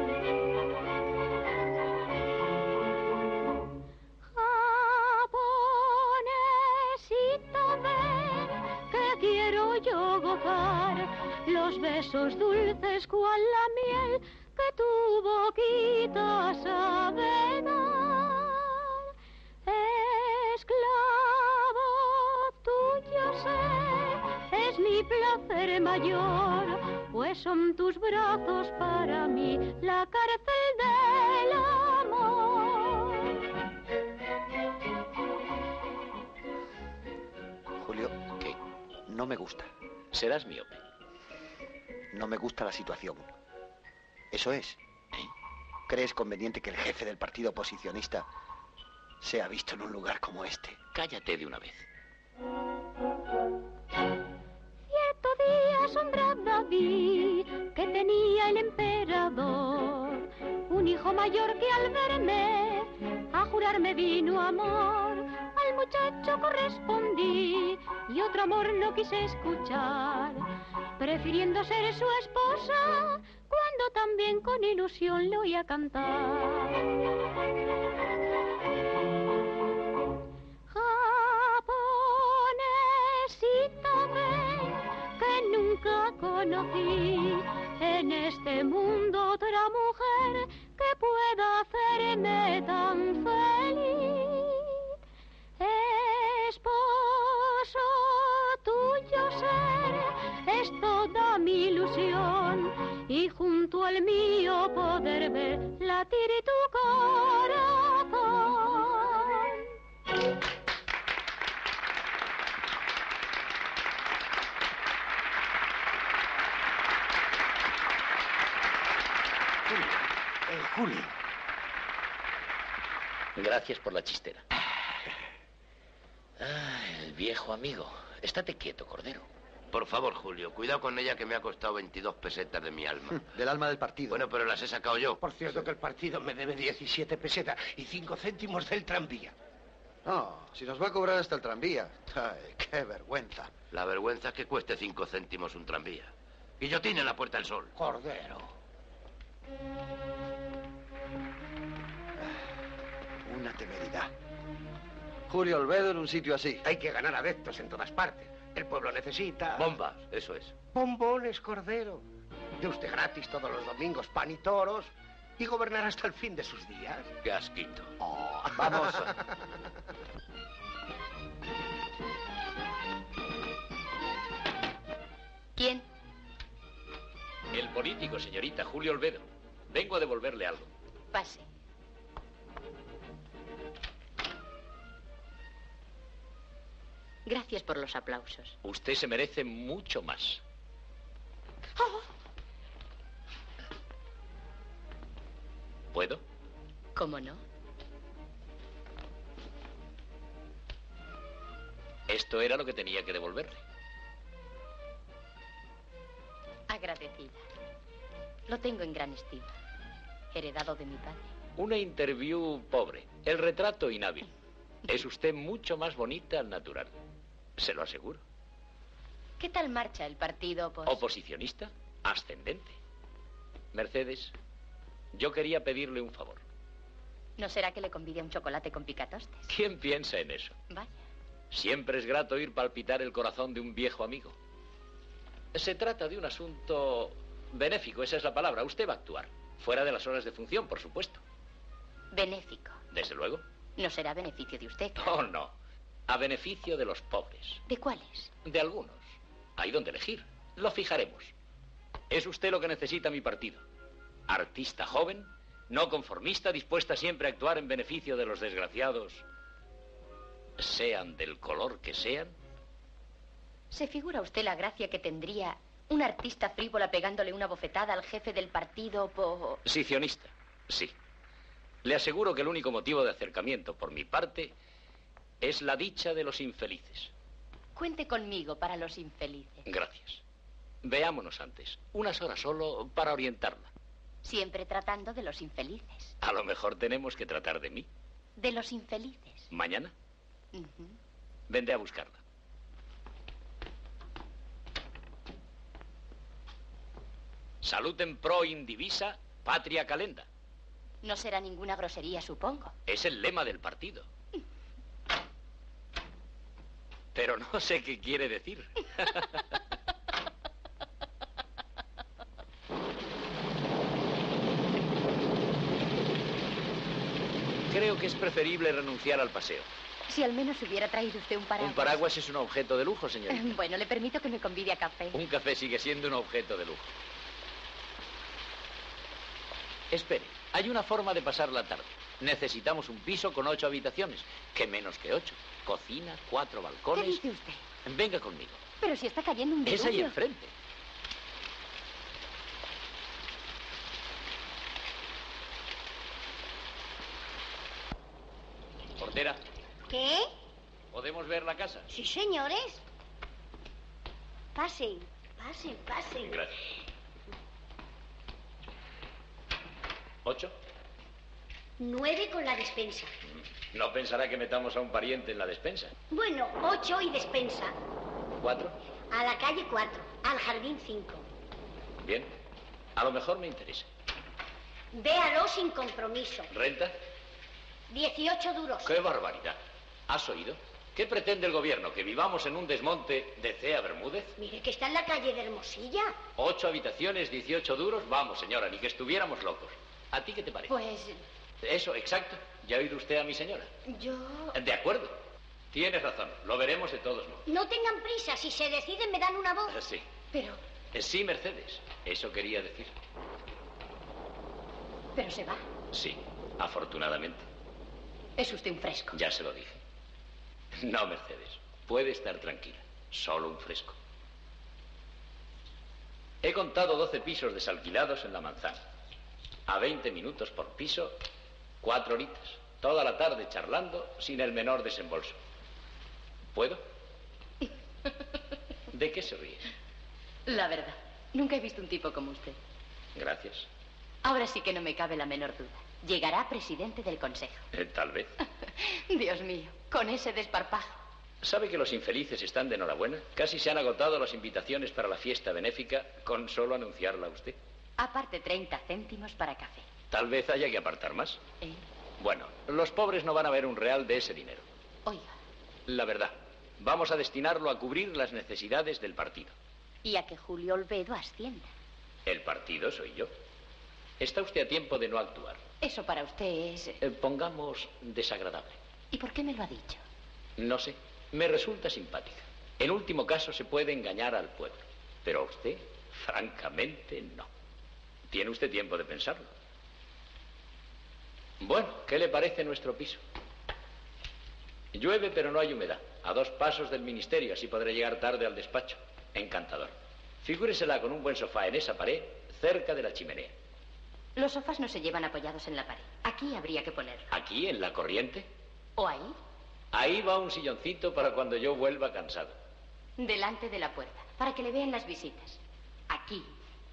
Japonesita, ven, que quiero yo gozar los besos dulces cual la miel que tu boquita sabe dar. Esclavo tuyo sé, es mi placer mayor, pues son tus brazos para mí la cárcel del amor. Julio, ¿qué? No me gusta. Serás miope. No me gusta la situación. Eso es. ¿Crees conveniente que el jefe del partido oposicionista sea visto en un lugar como este? Cállate de una vez. Cierto día asombrada vi que tenía el emperador un hijo mayor que al verme a jurarme vino amor. Al muchacho capricho correspondí y otro amor no quise escuchar, prefiriendo ser su esposa cuando también con ilusión le oía cantar. Japonesita, ven, que nunca conocí en este mundo otra mujer que pueda hacerme tan feliz. Esposo tuyo ser es toda mi ilusión y junto al mío poder ver latir tu corazón. Eh, Julio. Gracias por la chistera. Ah, el viejo amigo. Estate quieto, Cordero. Por favor, Julio, cuidado con ella que me ha costado veintidós pesetas de mi alma. Del alma del partido. Bueno, pero las he sacado yo. Por cierto que el partido me debe diecisiete pesetas y cinco céntimos del tranvía. No, si nos va a cobrar hasta el tranvía. Ay, qué vergüenza. La vergüenza es que cueste cinco céntimos un tranvía. Guillotín en la Puerta del Sol. Cordero. Una temeridad. Julio Olvedo en un sitio así. Hay que ganar adeptos en todas partes. El pueblo necesita... Bombas, eso es. Bombones, Cordero. De usted gratis todos los domingos, pan y toros. Y gobernar hasta el fin de sus días. Qué asquito. Oh. Vamos. ¿Quién? El político, señorita Julio Olvedo. Vengo a devolverle algo. Pase. Gracias por los aplausos. Usted se merece mucho más. Oh. ¿Puedo? ¿Cómo no? Esto era lo que tenía que devolverle. Agradecida. Lo tengo en gran estima. Heredado de mi padre. Una interview pobre. El retrato inhábil. Es usted mucho más bonita al natural. Se lo aseguro. ¿Qué tal marcha el partido opos... ¿Oposicionista? Ascendente. Mercedes, yo quería pedirle un favor. ¿No será que le convide un chocolate con picatostes? ¿Quién piensa en eso? Vaya. Siempre es grato oír palpitar el corazón de un viejo amigo. Se trata de un asunto benéfico, esa es la palabra. Usted va a actuar. Fuera de las horas de función, por supuesto. Benéfico. Desde luego. No será a beneficio de usted. Oh, no. A beneficio de los pobres. ¿De cuáles? De algunos. Hay donde elegir. Lo fijaremos. Es usted lo que necesita mi partido. Artista joven, no conformista, dispuesta siempre a actuar en beneficio de los desgraciados, sean del color que sean. ¿Se figura usted la gracia que tendría un artista frívola pegándole una bofetada al jefe del partido por... Sicionista, sí. Le aseguro que el único motivo de acercamiento por mi parte es la dicha de los infelices. Cuente conmigo para los infelices. Gracias. Veámonos antes, unas horas solo para orientarla. Siempre tratando de los infelices. A lo mejor tenemos que tratar de mí. De los infelices. ¿Mañana? Uh-huh. Vendré a buscarla. Saluten pro indivisa, patria calenda. No será ninguna grosería, supongo. Es el lema del partido. Pero no sé qué quiere decir. Creo que es preferible renunciar al paseo. Si al menos hubiera traído usted un paraguas. Un paraguas es un objeto de lujo, señorita. Bueno, le permito que me convide a café. Un café sigue siendo un objeto de lujo. Espere, hay una forma de pasar la tarde. Necesitamos un piso con ocho habitaciones. ¿Qué menos que ocho? Cocina, cuatro balcones. ¿Qué dice usted? Venga conmigo. Pero si está cayendo un diluvio. Es ahí enfrente. Portera. ¿Qué? ¿Podemos ver la casa? Sí, señores. Pasen, pasen, pasen. Gracias. ¿Ocho? Nueve con la despensa. No pensará que metamos a un pariente en la despensa. Bueno, ocho y despensa. ¿Cuatro? A la calle cuatro, al jardín cinco. Bien. A lo mejor me interesa. Véalo sin compromiso. ¿Renta? Dieciocho duros. ¡Qué barbaridad! ¿Has oído? ¿Qué pretende el gobierno? ¿Que vivamos en un desmonte de Cea Bermúdez? Mire que está en la calle de Hermosilla. Ocho habitaciones, dieciocho duros. Vamos, señora, ni que estuviéramos locos. ¿A ti qué te parece? Pues Eso, exacto. ¿Ya ha oído usted a mi señora? yo... De acuerdo. Tienes razón. Lo veremos de todos modos. No tengan prisa. Si se deciden me dan una voz. Sí. Pero... Eh, Sí, Mercedes. Eso quería decir. Pero se va. Sí, afortunadamente. Es usted un fresco. Ya se lo dije. No, Mercedes. Puede estar tranquila. Solo un fresco. He contado doce pisos desalquilados en la manzana. A veinte minutos por piso, cuatro horitas. Toda la tarde charlando sin el menor desembolso. ¿Puedo? ¿De qué se ríe? La verdad, nunca he visto un tipo como usted. Gracias. Ahora sí que no me cabe la menor duda. Llegará presidente del Consejo. Eh, tal vez. Dios mío, con ese desparpajo. ¿Sabe que los infelices están de enhorabuena? Casi se han agotado las invitaciones para la fiesta benéfica con solo anunciarla a usted. Aparte treinta céntimos para café. Tal vez haya que apartar más. ¿Eh? Bueno, los pobres no van a ver un real de ese dinero. Oiga, La verdad, vamos a destinarlo a cubrir las necesidades del partido. y a que Julio Olvedo ascienda. El partido soy yo. Está usted a tiempo de no actuar. Eso para usted es... Eh, pongamos desagradable. ¿Y por qué me lo ha dicho? No sé, me resulta simpática. En último caso se puede engañar al pueblo. Pero a usted, francamente, no. Tiene usted tiempo de pensarlo. Bueno, ¿qué le parece nuestro piso? Llueve, pero no hay humedad. A dos pasos del ministerio, así podré llegar tarde al despacho. Encantador. Figúresela con un buen sofá en esa pared, cerca de la chimenea. Los sofás no se llevan apoyados en la pared. Aquí habría que ponerlo. ¿Aquí, en la corriente? ¿O ahí? Ahí va un silloncito para cuando yo vuelva cansado. Delante de la puerta, para que le vean las visitas. Aquí.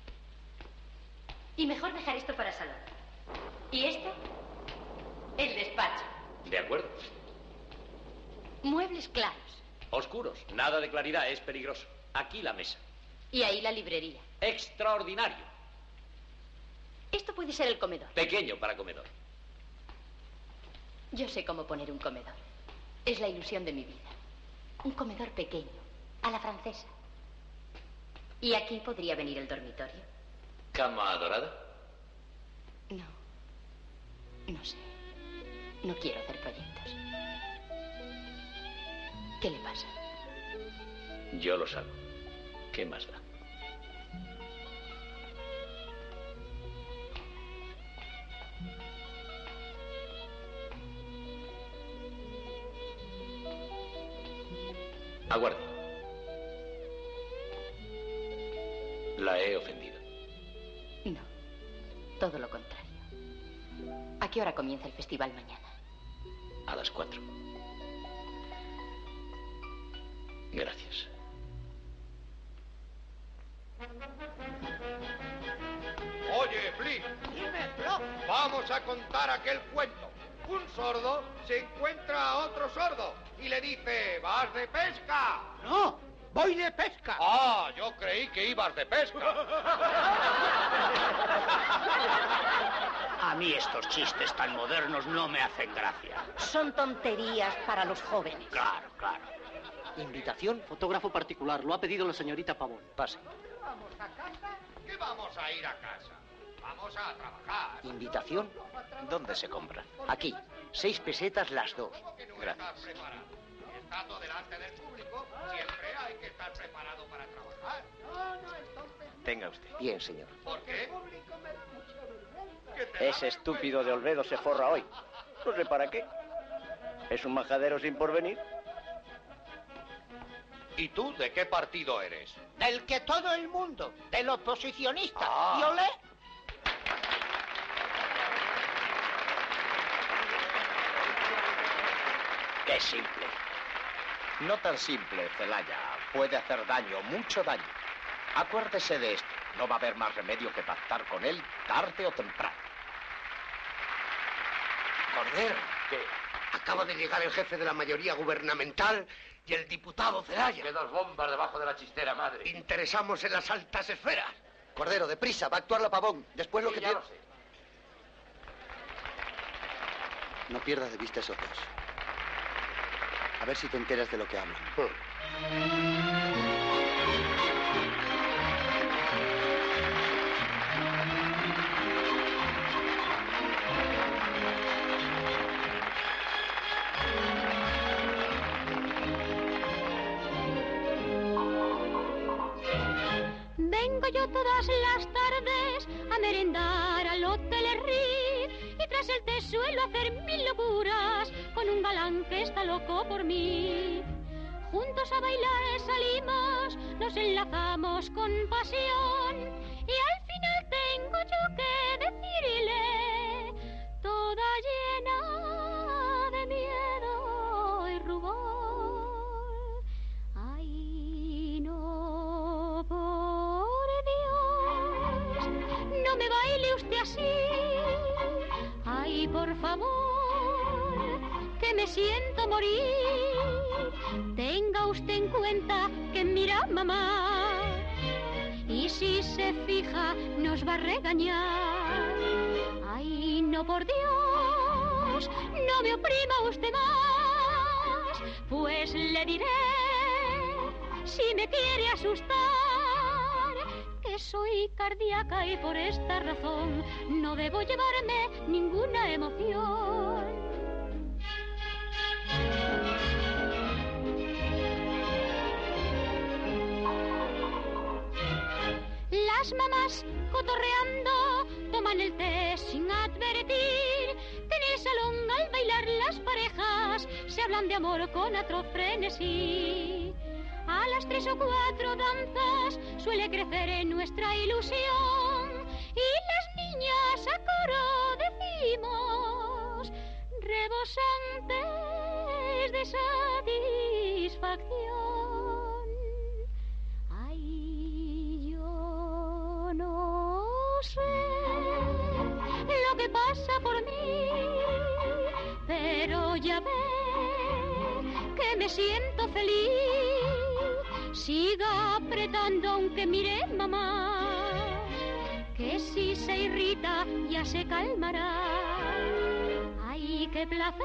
Y mejor dejar esto para salón. ¿Y esto? El despacho. De acuerdo. Muebles claros. Oscuros. Nada de claridad, es peligroso. Aquí la mesa. Y ahí la librería. Extraordinario. Esto puede ser el comedor. Pequeño para comedor. Yo sé cómo poner un comedor. Es la ilusión de mi vida. Un comedor pequeño, a la francesa. ¿Y aquí podría venir el dormitorio? ¿Cama dorada? No. No sé. No quiero hacer proyectos. ¿Qué le pasa? Yo los hago. ¿Qué más da? Aguarde. La he ofendido. No. Todo lo contrario. ¿A qué hora comienza el festival mañana? A las cuatro. Gracias. Oye, Flip. Dime, Flop. Vamos a contar aquel cuento. Un sordo se encuentra a otro sordo y le dice, ¿vas de pesca? No, voy de pesca. Ah, yo creí que ibas de pesca. A mí estos chistes tan modernos no me hacen gracia. Son tonterías para los jóvenes. Claro, claro. Invitación, fotógrafo particular. Lo ha pedido la señorita Pavón. Pase. ¿Vamos a casa? ¿Qué vamos a ir a casa? Vamos a trabajar. ¿Invitación? ¿Dónde se compra? Aquí. Seis pesetas las dos. Gracias. Estando delante del público, siempre hay que estar preparado para trabajar. No, no, entonces... Tenga usted. Bien, señor. ¿Por qué? Ese estúpido de Olvedo se forra hoy. No sé para qué. Es un majadero sin porvenir. ¿Y tú de qué partido eres? Del que todo el mundo, del oposicionista. Ah. ¿Y olé? Qué simple. No tan simple, Celaya. Puede hacer daño, mucho daño. Acuérdese de esto. No va a haber más remedio que pactar con él tarde o temprano. Cordero, ¿qué? Acaba de llegar el jefe de la mayoría gubernamental y el diputado Zelaya. Que dos bombas debajo de la chistera, madre. Interesamos en las altas esferas. Cordero, deprisa, va a actuar la Pavón. Después lo Sí, que ya tiene... lo sé. No pierdas de vista esos dos. A ver si te enteras de lo que hablan. Vengo yo todas las tardes a merendar al Hotel Ritz y tras el té suelo hacer mil locuras con un galán que está loco por mí. Juntos a bailar salimos, nos enlazamos con pasión y al final tengo yo que decirle, toda llena de miedo y rubor. Ay, no, por Dios, no me baile usted así. Ay, por favor, que me siento morir. Tenga usted en cuenta que mira mamá, y si se fija nos va a regañar. Ay, no, por Dios, no me oprima usted más, pues le diré, si me quiere asustar, que soy cardíaca y por esta razón no debo llevarme ninguna emoción. Las mamás cotorreando toman el té sin advertir que en el salón al bailar las parejas se hablan de amor con atroz frenesí. A las tres o cuatro danzas suele crecer en nuestra ilusión y las niñas a coro decimos, rebosantes de satisfacción. Ay, yo no sé lo que pasa por mí, pero ya ve que me siento feliz. Siga apretando aunque mire mamá, que si se irrita ya se calmará. Ay, qué placer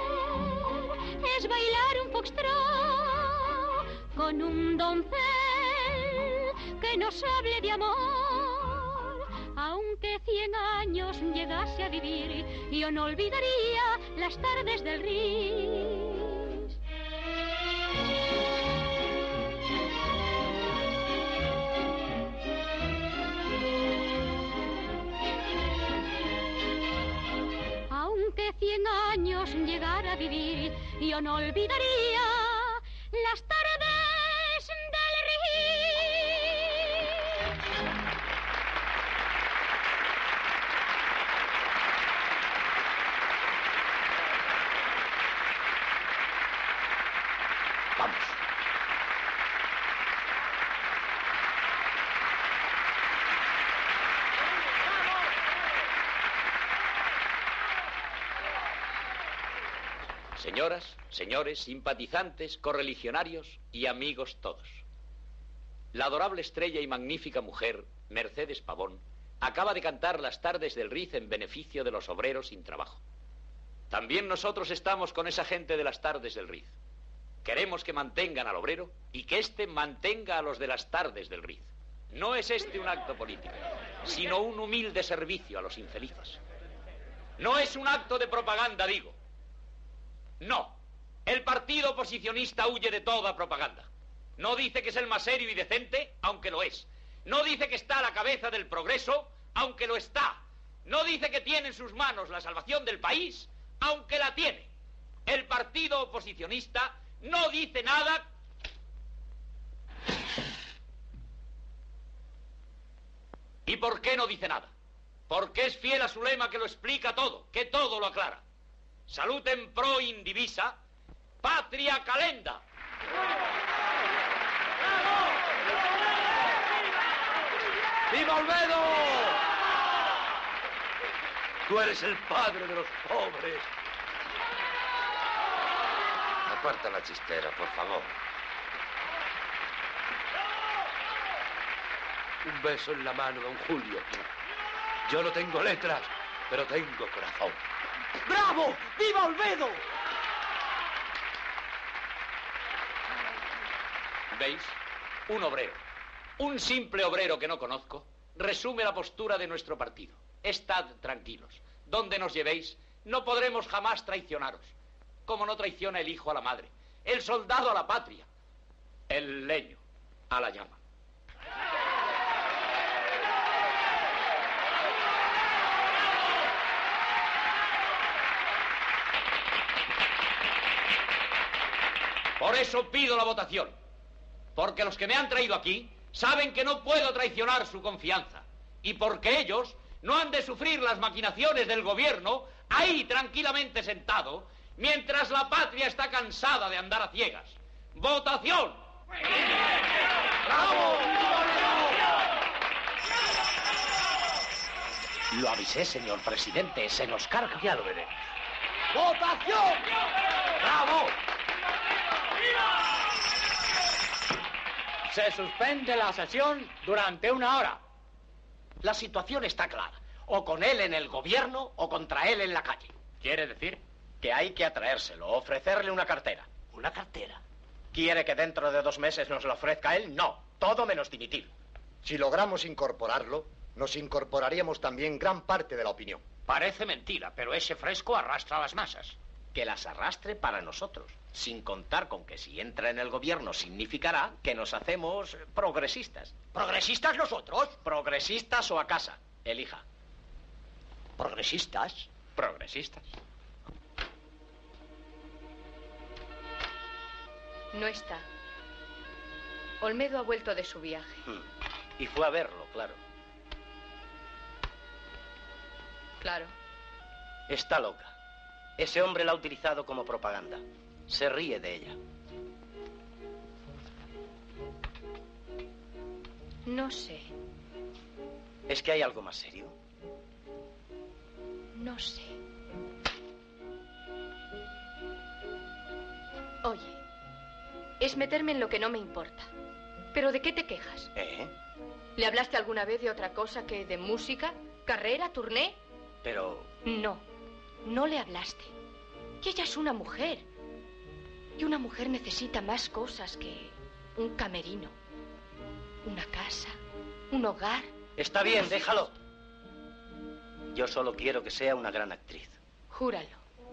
es bailar un foxtrot con un doncel que nos hable de amor. Aunque cien años llegase a vivir, yo no olvidaría las tardes del Ritz. Aunque cien años llegara a vivir, yo no olvidaría las tardes del Ritz. Vamos. Señoras, señores, simpatizantes, correligionarios y amigos todos. La adorable estrella y magnífica mujer, Mercedes Pavón, acaba de cantar las tardes del Ritz en beneficio de los obreros sin trabajo. También nosotros estamos con esa gente de las tardes del Ritz. Queremos que mantengan al obrero y que éste mantenga a los de las tardes del Ritz. No es este un acto político, sino un humilde servicio a los infelices. No es un acto de propaganda, digo. No, el partido oposicionista huye de toda propaganda. No dice que es el más serio y decente, aunque lo es. No dice que está a la cabeza del progreso, aunque lo está. No dice que tiene en sus manos la salvación del país, aunque la tiene. El partido oposicionista no dice nada. ¿Y por qué no dice nada? Porque es fiel a su lema que lo explica todo, que todo lo aclara. Saluten pro indivisa, patria calenda. ¡Viva Olmedo! Tú eres el padre de los pobres. Aparta la chistera, por favor. Un beso en la mano, don Julio. Yo no tengo letras, pero tengo corazón. ¡Bravo! ¡Viva Olmedo! ¿Veis? Un obrero, un simple obrero que no conozco, resume la postura de nuestro partido. Estad tranquilos. Donde nos llevéis, no podremos jamás traicionaros. Como no traiciona el hijo a la madre, el soldado a la patria, el leño a la llama. Por eso pido la votación, porque los que me han traído aquí saben que no puedo traicionar su confianza y porque ellos no han de sufrir las maquinaciones del gobierno ahí tranquilamente sentado mientras la patria está cansada de andar a ciegas. ¡Votación! ¡Bravo! Lo avisé, señor presidente. Se nos carga. Ya lo veré. ¡Votación! ¡Bravo! Se suspende la sesión durante una hora. La situación está clara. O con él en el gobierno o contra él en la calle. ¿Quiere decir? Que hay que atraérselo, ofrecerle una cartera. ¿Una cartera? ¿Quiere que dentro de dos meses nos la ofrezca él? No, todo menos dimitir. Si logramos incorporarlo, nos incorporaríamos también gran parte de la opinión. Parece mentira, pero ese fresco arrastra a las masas. Que las arrastre para nosotros, sin contar con que si entra en el gobierno significará que nos hacemos progresistas. ¿Progresistas nosotros? Progresistas o a casa, elija. ¿Progresistas? Progresistas. No está. Olmedo ha vuelto de su viaje. Hmm. Y fue a verlo, claro. Claro. Está loca. Ese hombre la ha utilizado como propaganda. Se ríe de ella. No sé. ¿Es que hay algo más serio? No sé. Oye, es meterme en lo que no me importa. ¿Pero de qué te quejas? ¿Eh? ¿Le hablaste alguna vez de otra cosa que de música, carrera, turné? Pero... No, no le hablaste. Que ella es una mujer. Y una mujer necesita más cosas que un camerino, una casa, un hogar. Está bien, déjalo. Yo solo quiero que sea una gran actriz. Júralo.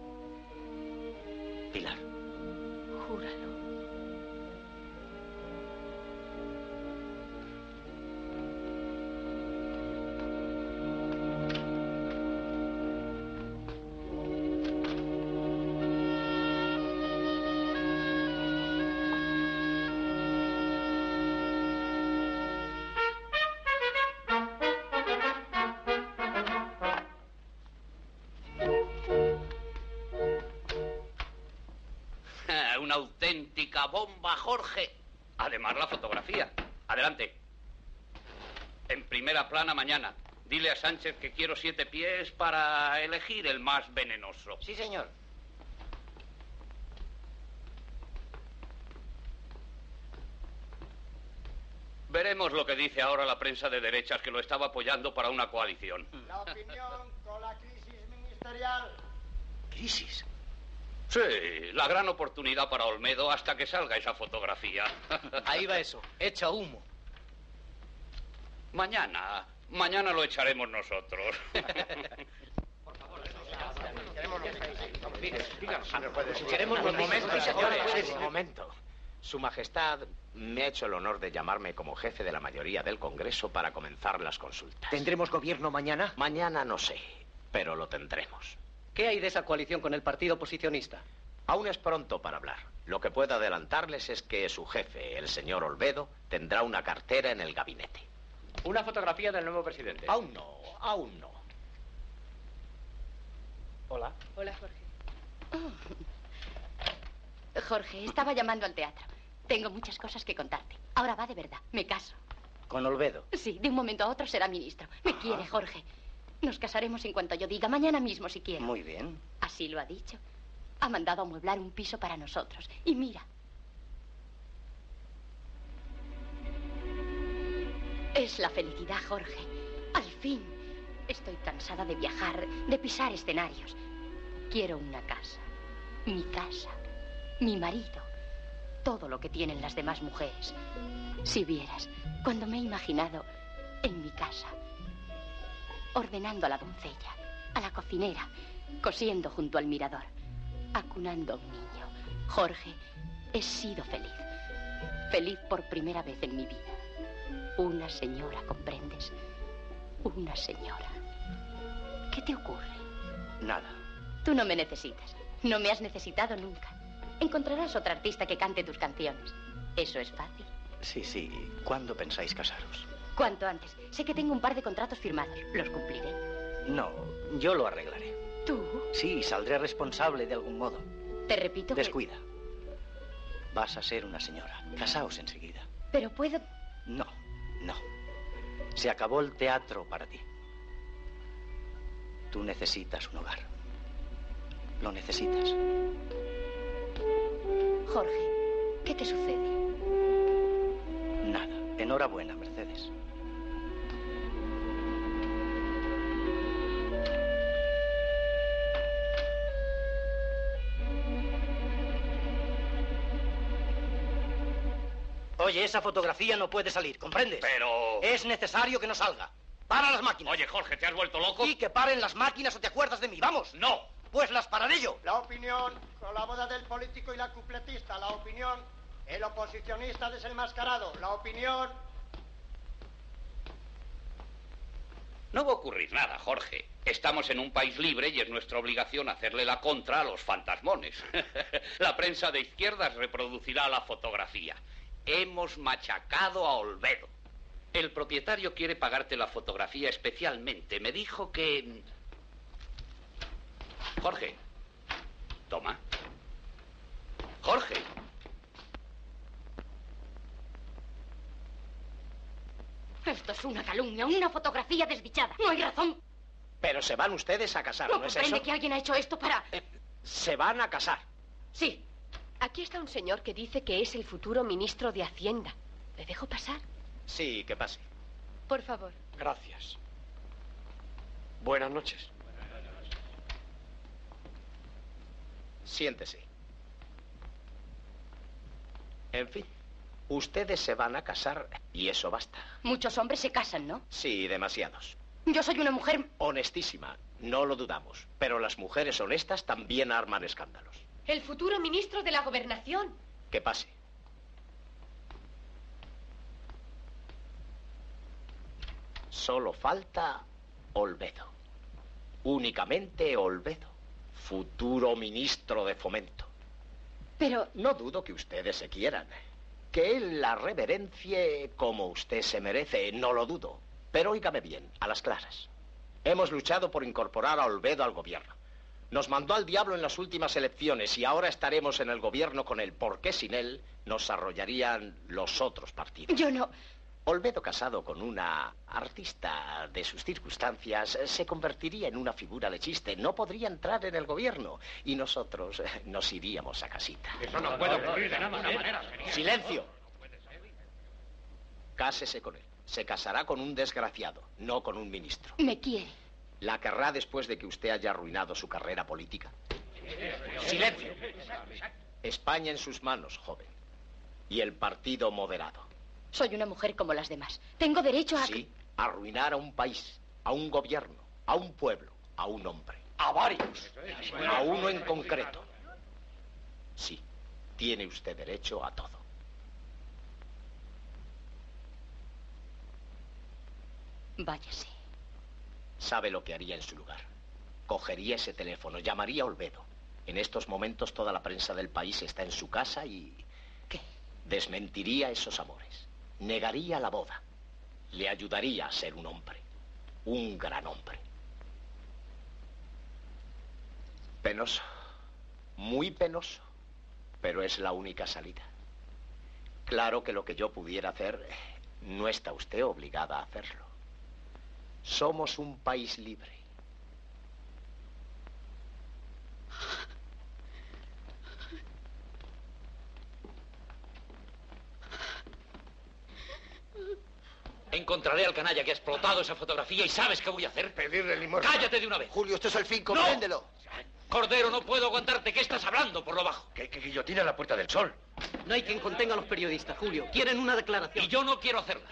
Pilar. Júralo. Una auténtica bomba, Jorge. Además, la fotografía. Adelante. En primera plana mañana. Dile a Sánchez que quiero siete pies para elegir el más venenoso. Sí, señor. Veremos lo que dice ahora la prensa de derechas que lo estaba apoyando para una coalición. La opinión con la crisis ministerial. ¿Crisis? Sí, la gran oportunidad para Olmedo hasta que salga esa fotografía. Ahí va eso, echa humo. Mañana, mañana lo echaremos nosotros. Queremos un momento, señores. Un momento. Su Majestad me ha hecho el honor de llamarme como jefe de la mayoría del Congreso para comenzar las consultas. ¿Tendremos gobierno mañana? Mañana no sé, pero lo tendremos. ¿Qué hay de esa coalición con el partido oposicionista? Aún es pronto para hablar. Lo que puedo adelantarles es que su jefe, el señor Olmedo, tendrá una cartera en el gabinete. Una fotografía del nuevo presidente. Aún no, aún no. Hola. Hola, Jorge. Oh. Jorge, estaba llamando al teatro. Tengo muchas cosas que contarte. Ahora va de verdad. Me caso. ¿Con Olmedo? Sí, de un momento a otro será ministro. Me quiere, Jorge. Nos casaremos en cuanto yo diga, mañana mismo si quiere. Muy bien. Así lo ha dicho. Ha mandado amueblar un piso para nosotros. Y mira. Es la felicidad, Jorge. Al fin. Estoy cansada de viajar, de pisar escenarios. Quiero una casa. Mi casa. Mi marido. Todo lo que tienen las demás mujeres. Si vieras, cuando me he imaginado en mi casa, ordenando a la doncella, a la cocinera, cosiendo junto al mirador, acunando a un niño. Jorge, he sido feliz. Feliz por primera vez en mi vida. Una señora, ¿comprendes? Una señora. ¿Qué te ocurre? Nada. Tú no me necesitas. No me has necesitado nunca. Encontrarás otra artista que cante tus canciones. Eso es fácil. Sí, sí. ¿Cuándo pensáis casaros? Cuanto antes. Sé que tengo un par de contratos firmados. Los cumpliré. No, yo lo arreglaré. ¿Tú? Sí, saldré responsable de algún modo. Te repito que... Descuida. Vas a ser una señora. Casaos enseguida. Pero puedo... No, no. Se acabó el teatro para ti. Tú necesitas un hogar. Lo necesitas. Jorge, ¿qué te sucede? Nada. Enhorabuena, Mercedes. Oye, esa fotografía no puede salir, ¿comprendes? Pero... Es necesario que no salga. ¡Para las máquinas! Oye, Jorge, ¿te has vuelto loco? Y que paren las máquinas o te acuerdas de mí, ¡vamos! ¡No! Pues las pararé yo. La opinión, con la boda del político y la cupletista. La opinión, el oposicionista desenmascarado. La opinión... No va a ocurrir nada, Jorge. Estamos en un país libre y es nuestra obligación hacerle la contra a los fantasmones. La prensa de izquierdas reproducirá la fotografía. Hemos machacado a Olvedo. El propietario quiere pagarte la fotografía especialmente. Me dijo que... Jorge, toma. Jorge. Esto es una calumnia, una fotografía desdichada. No hay razón. Pero se van ustedes a casar, ¿No, ¿no es comprende eso? que alguien ha hecho esto para...? Eh, se van a casar. Sí. Aquí está un señor que dice que es el futuro ministro de Hacienda. ¿Le dejo pasar? Sí, que pase. Por favor. Gracias. Buenas noches. Siéntese. En fin, ustedes se van a casar y eso basta. Muchos hombres se casan, ¿no? Sí, demasiados. Yo soy una mujer... Honestísima, no lo dudamos. Pero las mujeres honestas también arman escándalos. El futuro ministro de la Gobernación. Que pase. Solo falta Olvedo. Únicamente Olvedo. Futuro ministro de Fomento. Pero... No dudo que ustedes se quieran. Que él la reverencie como usted se merece, no lo dudo. Pero óigame bien, a las claras. Hemos luchado por incorporar a Olvedo al gobierno. Nos mandó al diablo en las últimas elecciones y ahora estaremos en el gobierno con él, porque sin él nos arrollarían los otros partidos. Yo no... Olvedo, casado con una artista de sus circunstancias, se convertiría en una figura de chiste. No podría entrar en el gobierno y nosotros nos iríamos a casita. Eso no puede ocurrir de ninguna manera. ¡Silencio! Cásese con él. Se casará con un desgraciado, no con un ministro. Me quiere. ¿La querrá después de que usted haya arruinado su carrera política? ¡Silencio! España en sus manos, joven. Y el partido moderado. Soy una mujer como las demás. Tengo derecho a... Sí, a arruinar a un país, a un gobierno, a un pueblo, a un hombre. A varios. A uno en concreto. Sí, tiene usted derecho a todo. Váyase. ¿Sabe lo que haría en su lugar? Cogería ese teléfono, llamaría a Olvedo. En estos momentos toda la prensa del país está en su casa y... ¿Qué? Desmentiría esos amores. Negaría la boda. Le ayudaría a ser un hombre. Un gran hombre. Penoso. Muy penoso. Pero es la única salida. Claro que lo que yo pudiera hacer, no está usted obligada a hacerlo. Somos un país libre. Encontraré al canalla que ha explotado esa fotografía y ¿sabes qué voy a hacer? Pedirle limosna. ¡Cállate de una vez! Julio, esto es el fin, compréndelo. ¡No! Cordero, no puedo aguantarte. ¿Qué estás hablando por lo bajo? Que, que guillotina a la Puerta del Sol. No hay quien contenga a los periodistas, Julio. Quieren una declaración. Y yo no quiero hacerla.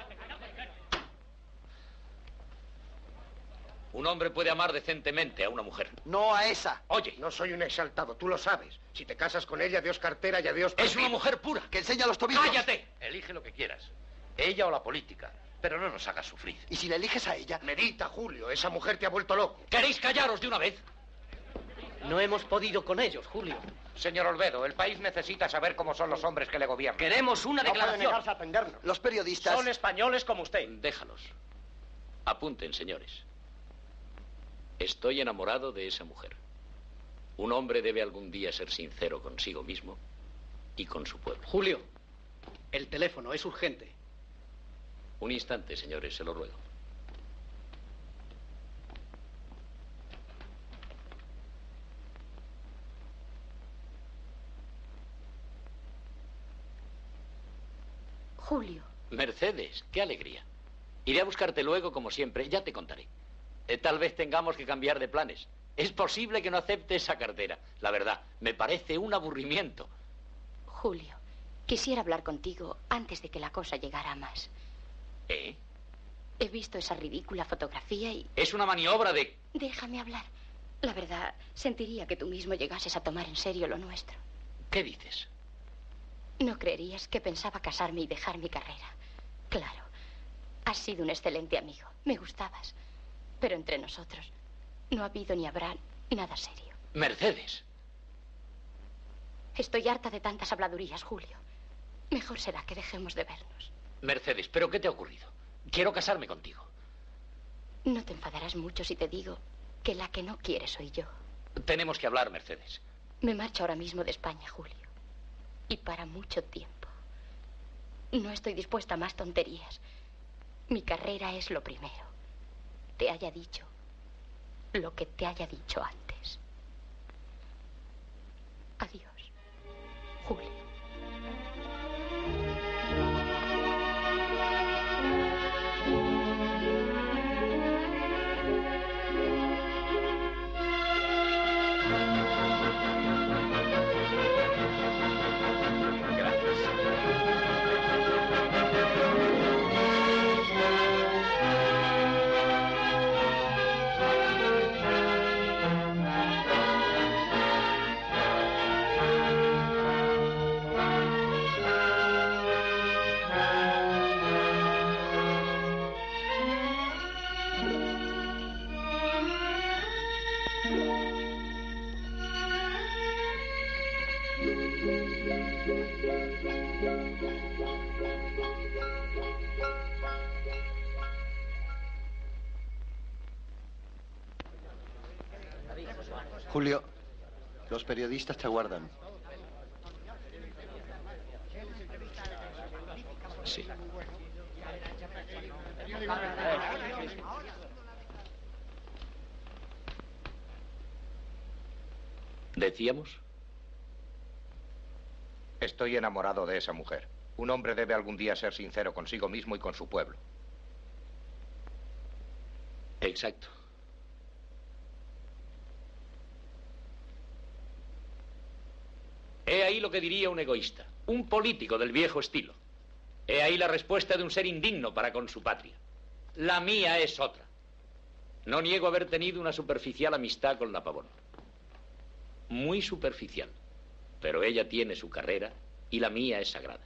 Un hombre puede amar decentemente a una mujer. No a esa. Oye. No soy un exaltado, tú lo sabes. Si te casas con ella, Dios cartera y adiós. Es una mujer pura. Que enseña los tobillos. ¡Cállate! Elige lo que quieras. Ella o la política. Pero no nos hagas sufrir. ¿Y si la eliges a ella? Medita, Julio. Esa mujer te ha vuelto loco. ¿Queréis callaros de una vez? No hemos podido con ellos, Julio. Señor Olvedo, el país necesita saber cómo son los hombres que le gobiernan. Queremos una No puede declaración. negarse a atendernos. Los periodistas... Son españoles como usted. Déjalos. Apunten, señores. Estoy enamorado de esa mujer. Un hombre debe algún día ser sincero consigo mismo y con su pueblo. Julio, el teléfono es urgente. Un instante, señores, se lo ruego. Julio. Mercedes, qué alegría. Iré a buscarte luego, como siempre. Ya te contaré. Eh, tal vez tengamos que cambiar de planes. Es posible que no acepte esa cartera. La verdad, me parece un aburrimiento. Julio, quisiera hablar contigo antes de que la cosa llegara a más. ¿Eh? He visto esa ridícula fotografía y... Es una maniobra de... Déjame hablar. La verdad, sentiría que tú mismo llegases a tomar en serio lo nuestro. ¿Qué dices? No creerías que pensaba casarme y dejar mi carrera. Claro, has sido un excelente amigo. Me gustabas. Pero entre nosotros no ha habido ni habrá nada serio. Mercedes. Estoy harta de tantas habladurías, Julio. Mejor será que dejemos de vernos. Mercedes, ¿pero qué te ha ocurrido? Quiero casarme contigo. No te enfadarás mucho si te digo que la que no quiere soy yo. Tenemos que hablar, Mercedes. Me marcho ahora mismo de España, Julio. Y para mucho tiempo. No estoy dispuesta a más tonterías. Mi carrera es lo primero. Te haya dicho lo que te haya dicho antes. Adiós, Julio. Julio, los periodistas te aguardan. Sí. ¿Decíamos? Estoy enamorado de esa mujer. Un hombre debe algún día ser sincero consigo mismo y con su pueblo. Exacto. He ahí lo que diría un egoísta, un político del viejo estilo. He ahí la respuesta de un ser indigno para con su patria. La mía es otra. No niego haber tenido una superficial amistad con la Pavón. Muy superficial. Pero ella tiene su carrera y la mía es sagrada.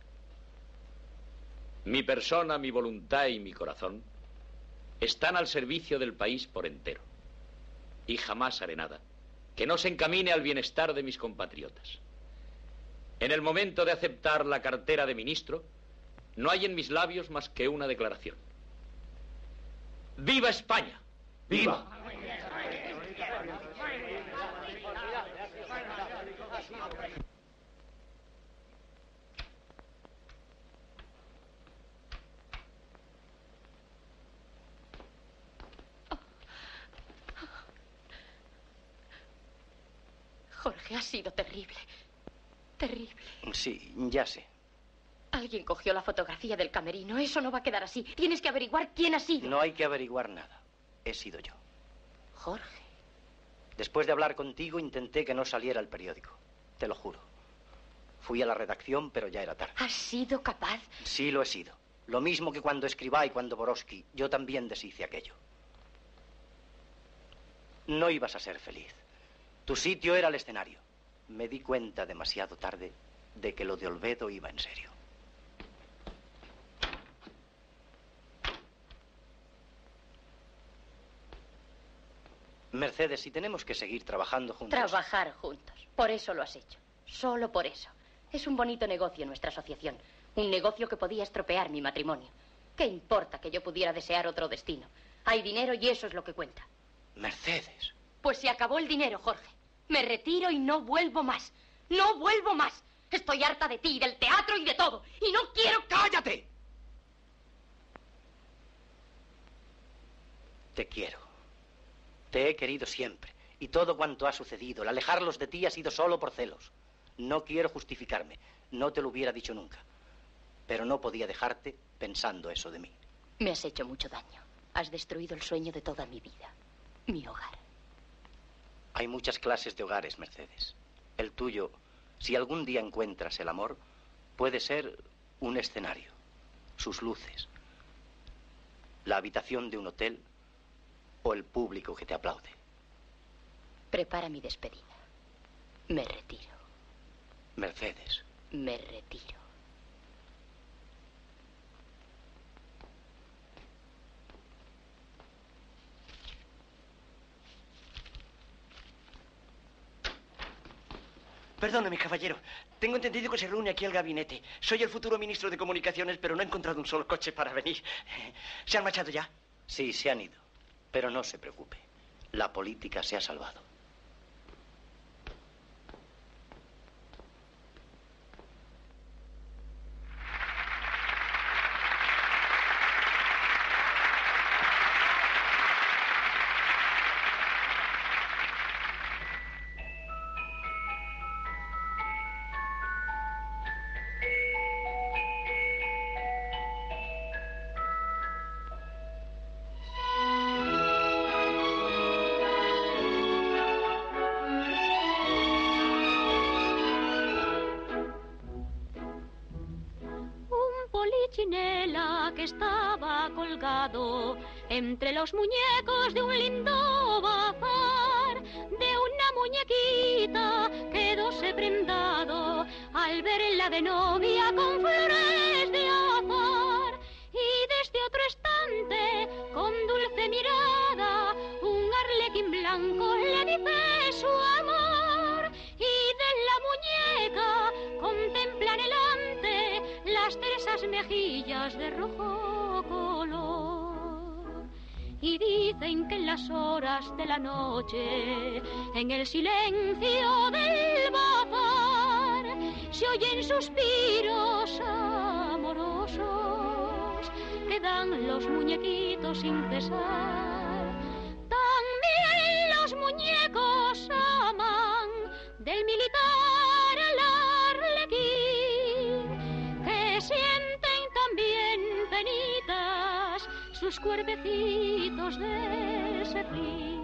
Mi persona, mi voluntad y mi corazón están al servicio del país por entero. Y jamás haré nada que no se encamine al bienestar de mis compatriotas. En el momento de aceptar la cartera de ministro, no hay en mis labios más que una declaración. ¡Viva España! ¡Viva! Jorge, ha sido terrible. Terrible. Sí, ya sé. Alguien cogió la fotografía del camerino. Eso no va a quedar así. Tienes que averiguar quién ha sido. No hay que averiguar nada. He sido yo. Jorge. Después de hablar contigo, intenté que no saliera el periódico. Te lo juro. Fui a la redacción, pero ya era tarde. ¿Has sido capaz? Sí, lo he sido. Lo mismo que cuando Escribá y cuando Borowski. Yo también deshice aquello. No ibas a ser feliz. Tu sitio era el escenario. Me di cuenta demasiado tarde de que lo de Olvedo iba en serio. Mercedes, si tenemos que seguir trabajando juntos... Trabajar juntos. Por eso lo has hecho. Solo por eso. Es un bonito negocio nuestra asociación. Un negocio que podía estropear mi matrimonio. ¿Qué importa que yo pudiera desear otro destino? Hay dinero y eso es lo que cuenta. Mercedes. Pues se acabó el dinero, Jorge. Me retiro y no vuelvo más. ¡No vuelvo más! Estoy harta de ti, del teatro y de todo. Y no quiero... ¡Cállate! Te quiero. Te he querido siempre. Y todo cuanto ha sucedido, el alejarlos de ti ha sido solo por celos. No quiero justificarme. No te lo hubiera dicho nunca. Pero no podía dejarte pensando eso de mí. Me has hecho mucho daño. Has destruido el sueño de toda mi vida. Mi hogar. Hay muchas clases de hogares, Mercedes. El tuyo, si algún día encuentras el amor, puede ser un escenario, sus luces, la habitación de un hotel o el público que te aplaude. Prepara mi despedida. Me retiro. Mercedes. Me retiro. Perdóneme, caballero. Tengo entendido que se reúne aquí el gabinete. Soy el futuro ministro de Comunicaciones, pero no he encontrado un solo coche para venir. ¿Se han marchado ya? Sí, se han ido. Pero no se preocupe. La política se ha salvado. Que estaba colgado entre los muñecos de un lindo bazar, de una muñequita quedóse prendado al verla de novia con flores de azar, y desde otro estante con dulce mirada un arlequín blanco le dice su amor, y de la muñeca contempla anhelante las tersas mejillas de rojo color, y dicen que en las horas de la noche, en el silencio del bazar, se oyen suspiros amorosos que dan los muñequitos sin cesar. También los muñecos aman del militar al arlequín, que sienten también penitas sus cuerpecitos de serrín.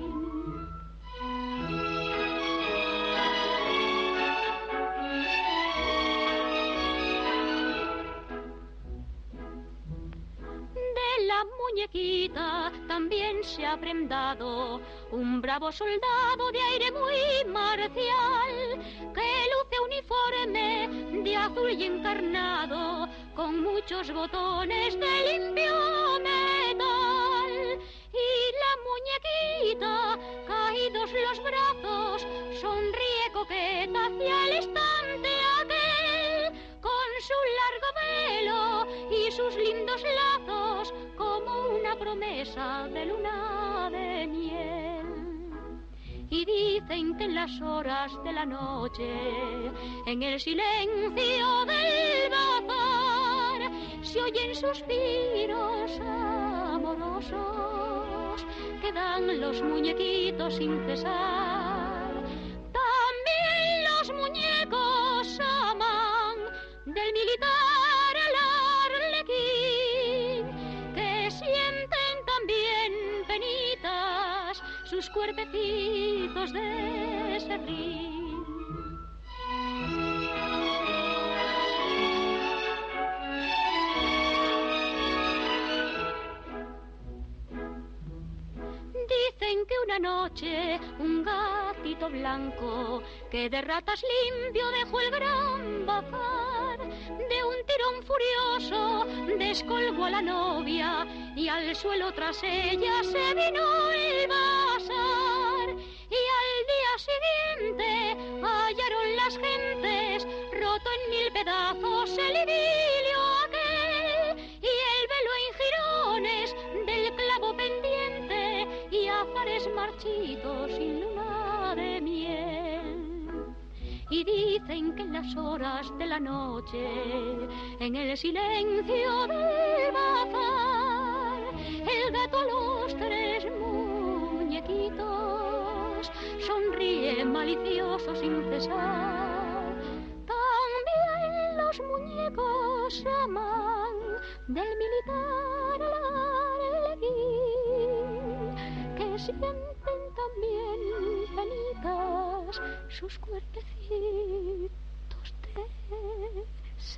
De la muñequita también se ha prendado un bravo soldado de aire muy marcial, que luce uniforme de azul y encarnado, con muchos botones de limpio metal. Y la muñequita, caídos los brazos, sonríe coqueta hacia el estante aquel, con su largo velo y sus lindos lazos, como una promesa de luna de miel. Y dicen que en las horas de la noche, en el silencio del bazar, se oyen suspiros amorosos que dan los muñequitos sin cesar. También cuerpecitos de serrín. Dicen que una noche un gatito blanco que de ratas limpio dejó el gran bazar, de un tirón furioso descolgó a la novia y al suelo tras ella se vino el bazar. Y al día siguiente hallaron las gentes roto en mil pedazos el idilio aquel, y el velo en jirones del clavo pendiente y azares marchitos sin luna de miel. Y dicen que en las horas de la noche, en el silencio del bazar, el gato a los tres muñequitos sonríe malicioso sin cesar. También los muñecos aman del militar Arlequín, que sienten también penitas sus cuerpecitos de sed.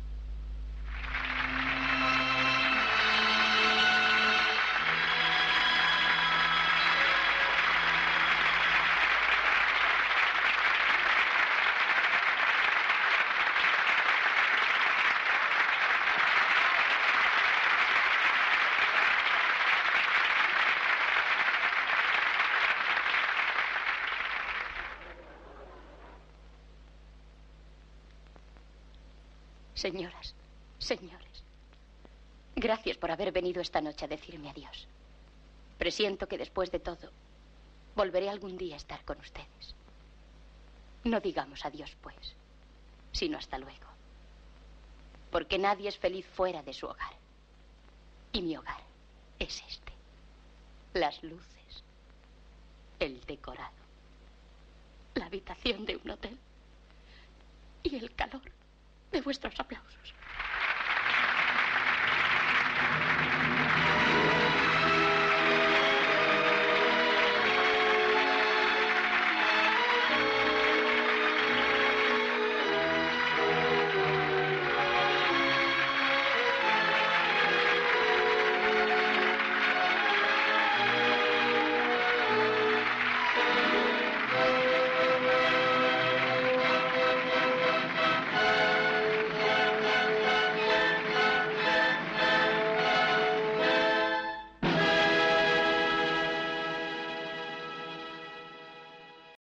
Señoras, señores, gracias por haber venido esta noche a decirme adiós. Presiento que después de todo, volveré algún día a estar con ustedes. No digamos adiós, pues, sino hasta luego. Porque nadie es feliz fuera de su hogar. Y mi hogar es este. Las luces, el decorado, la habitación de un hotel y el calor de vuestros aplausos.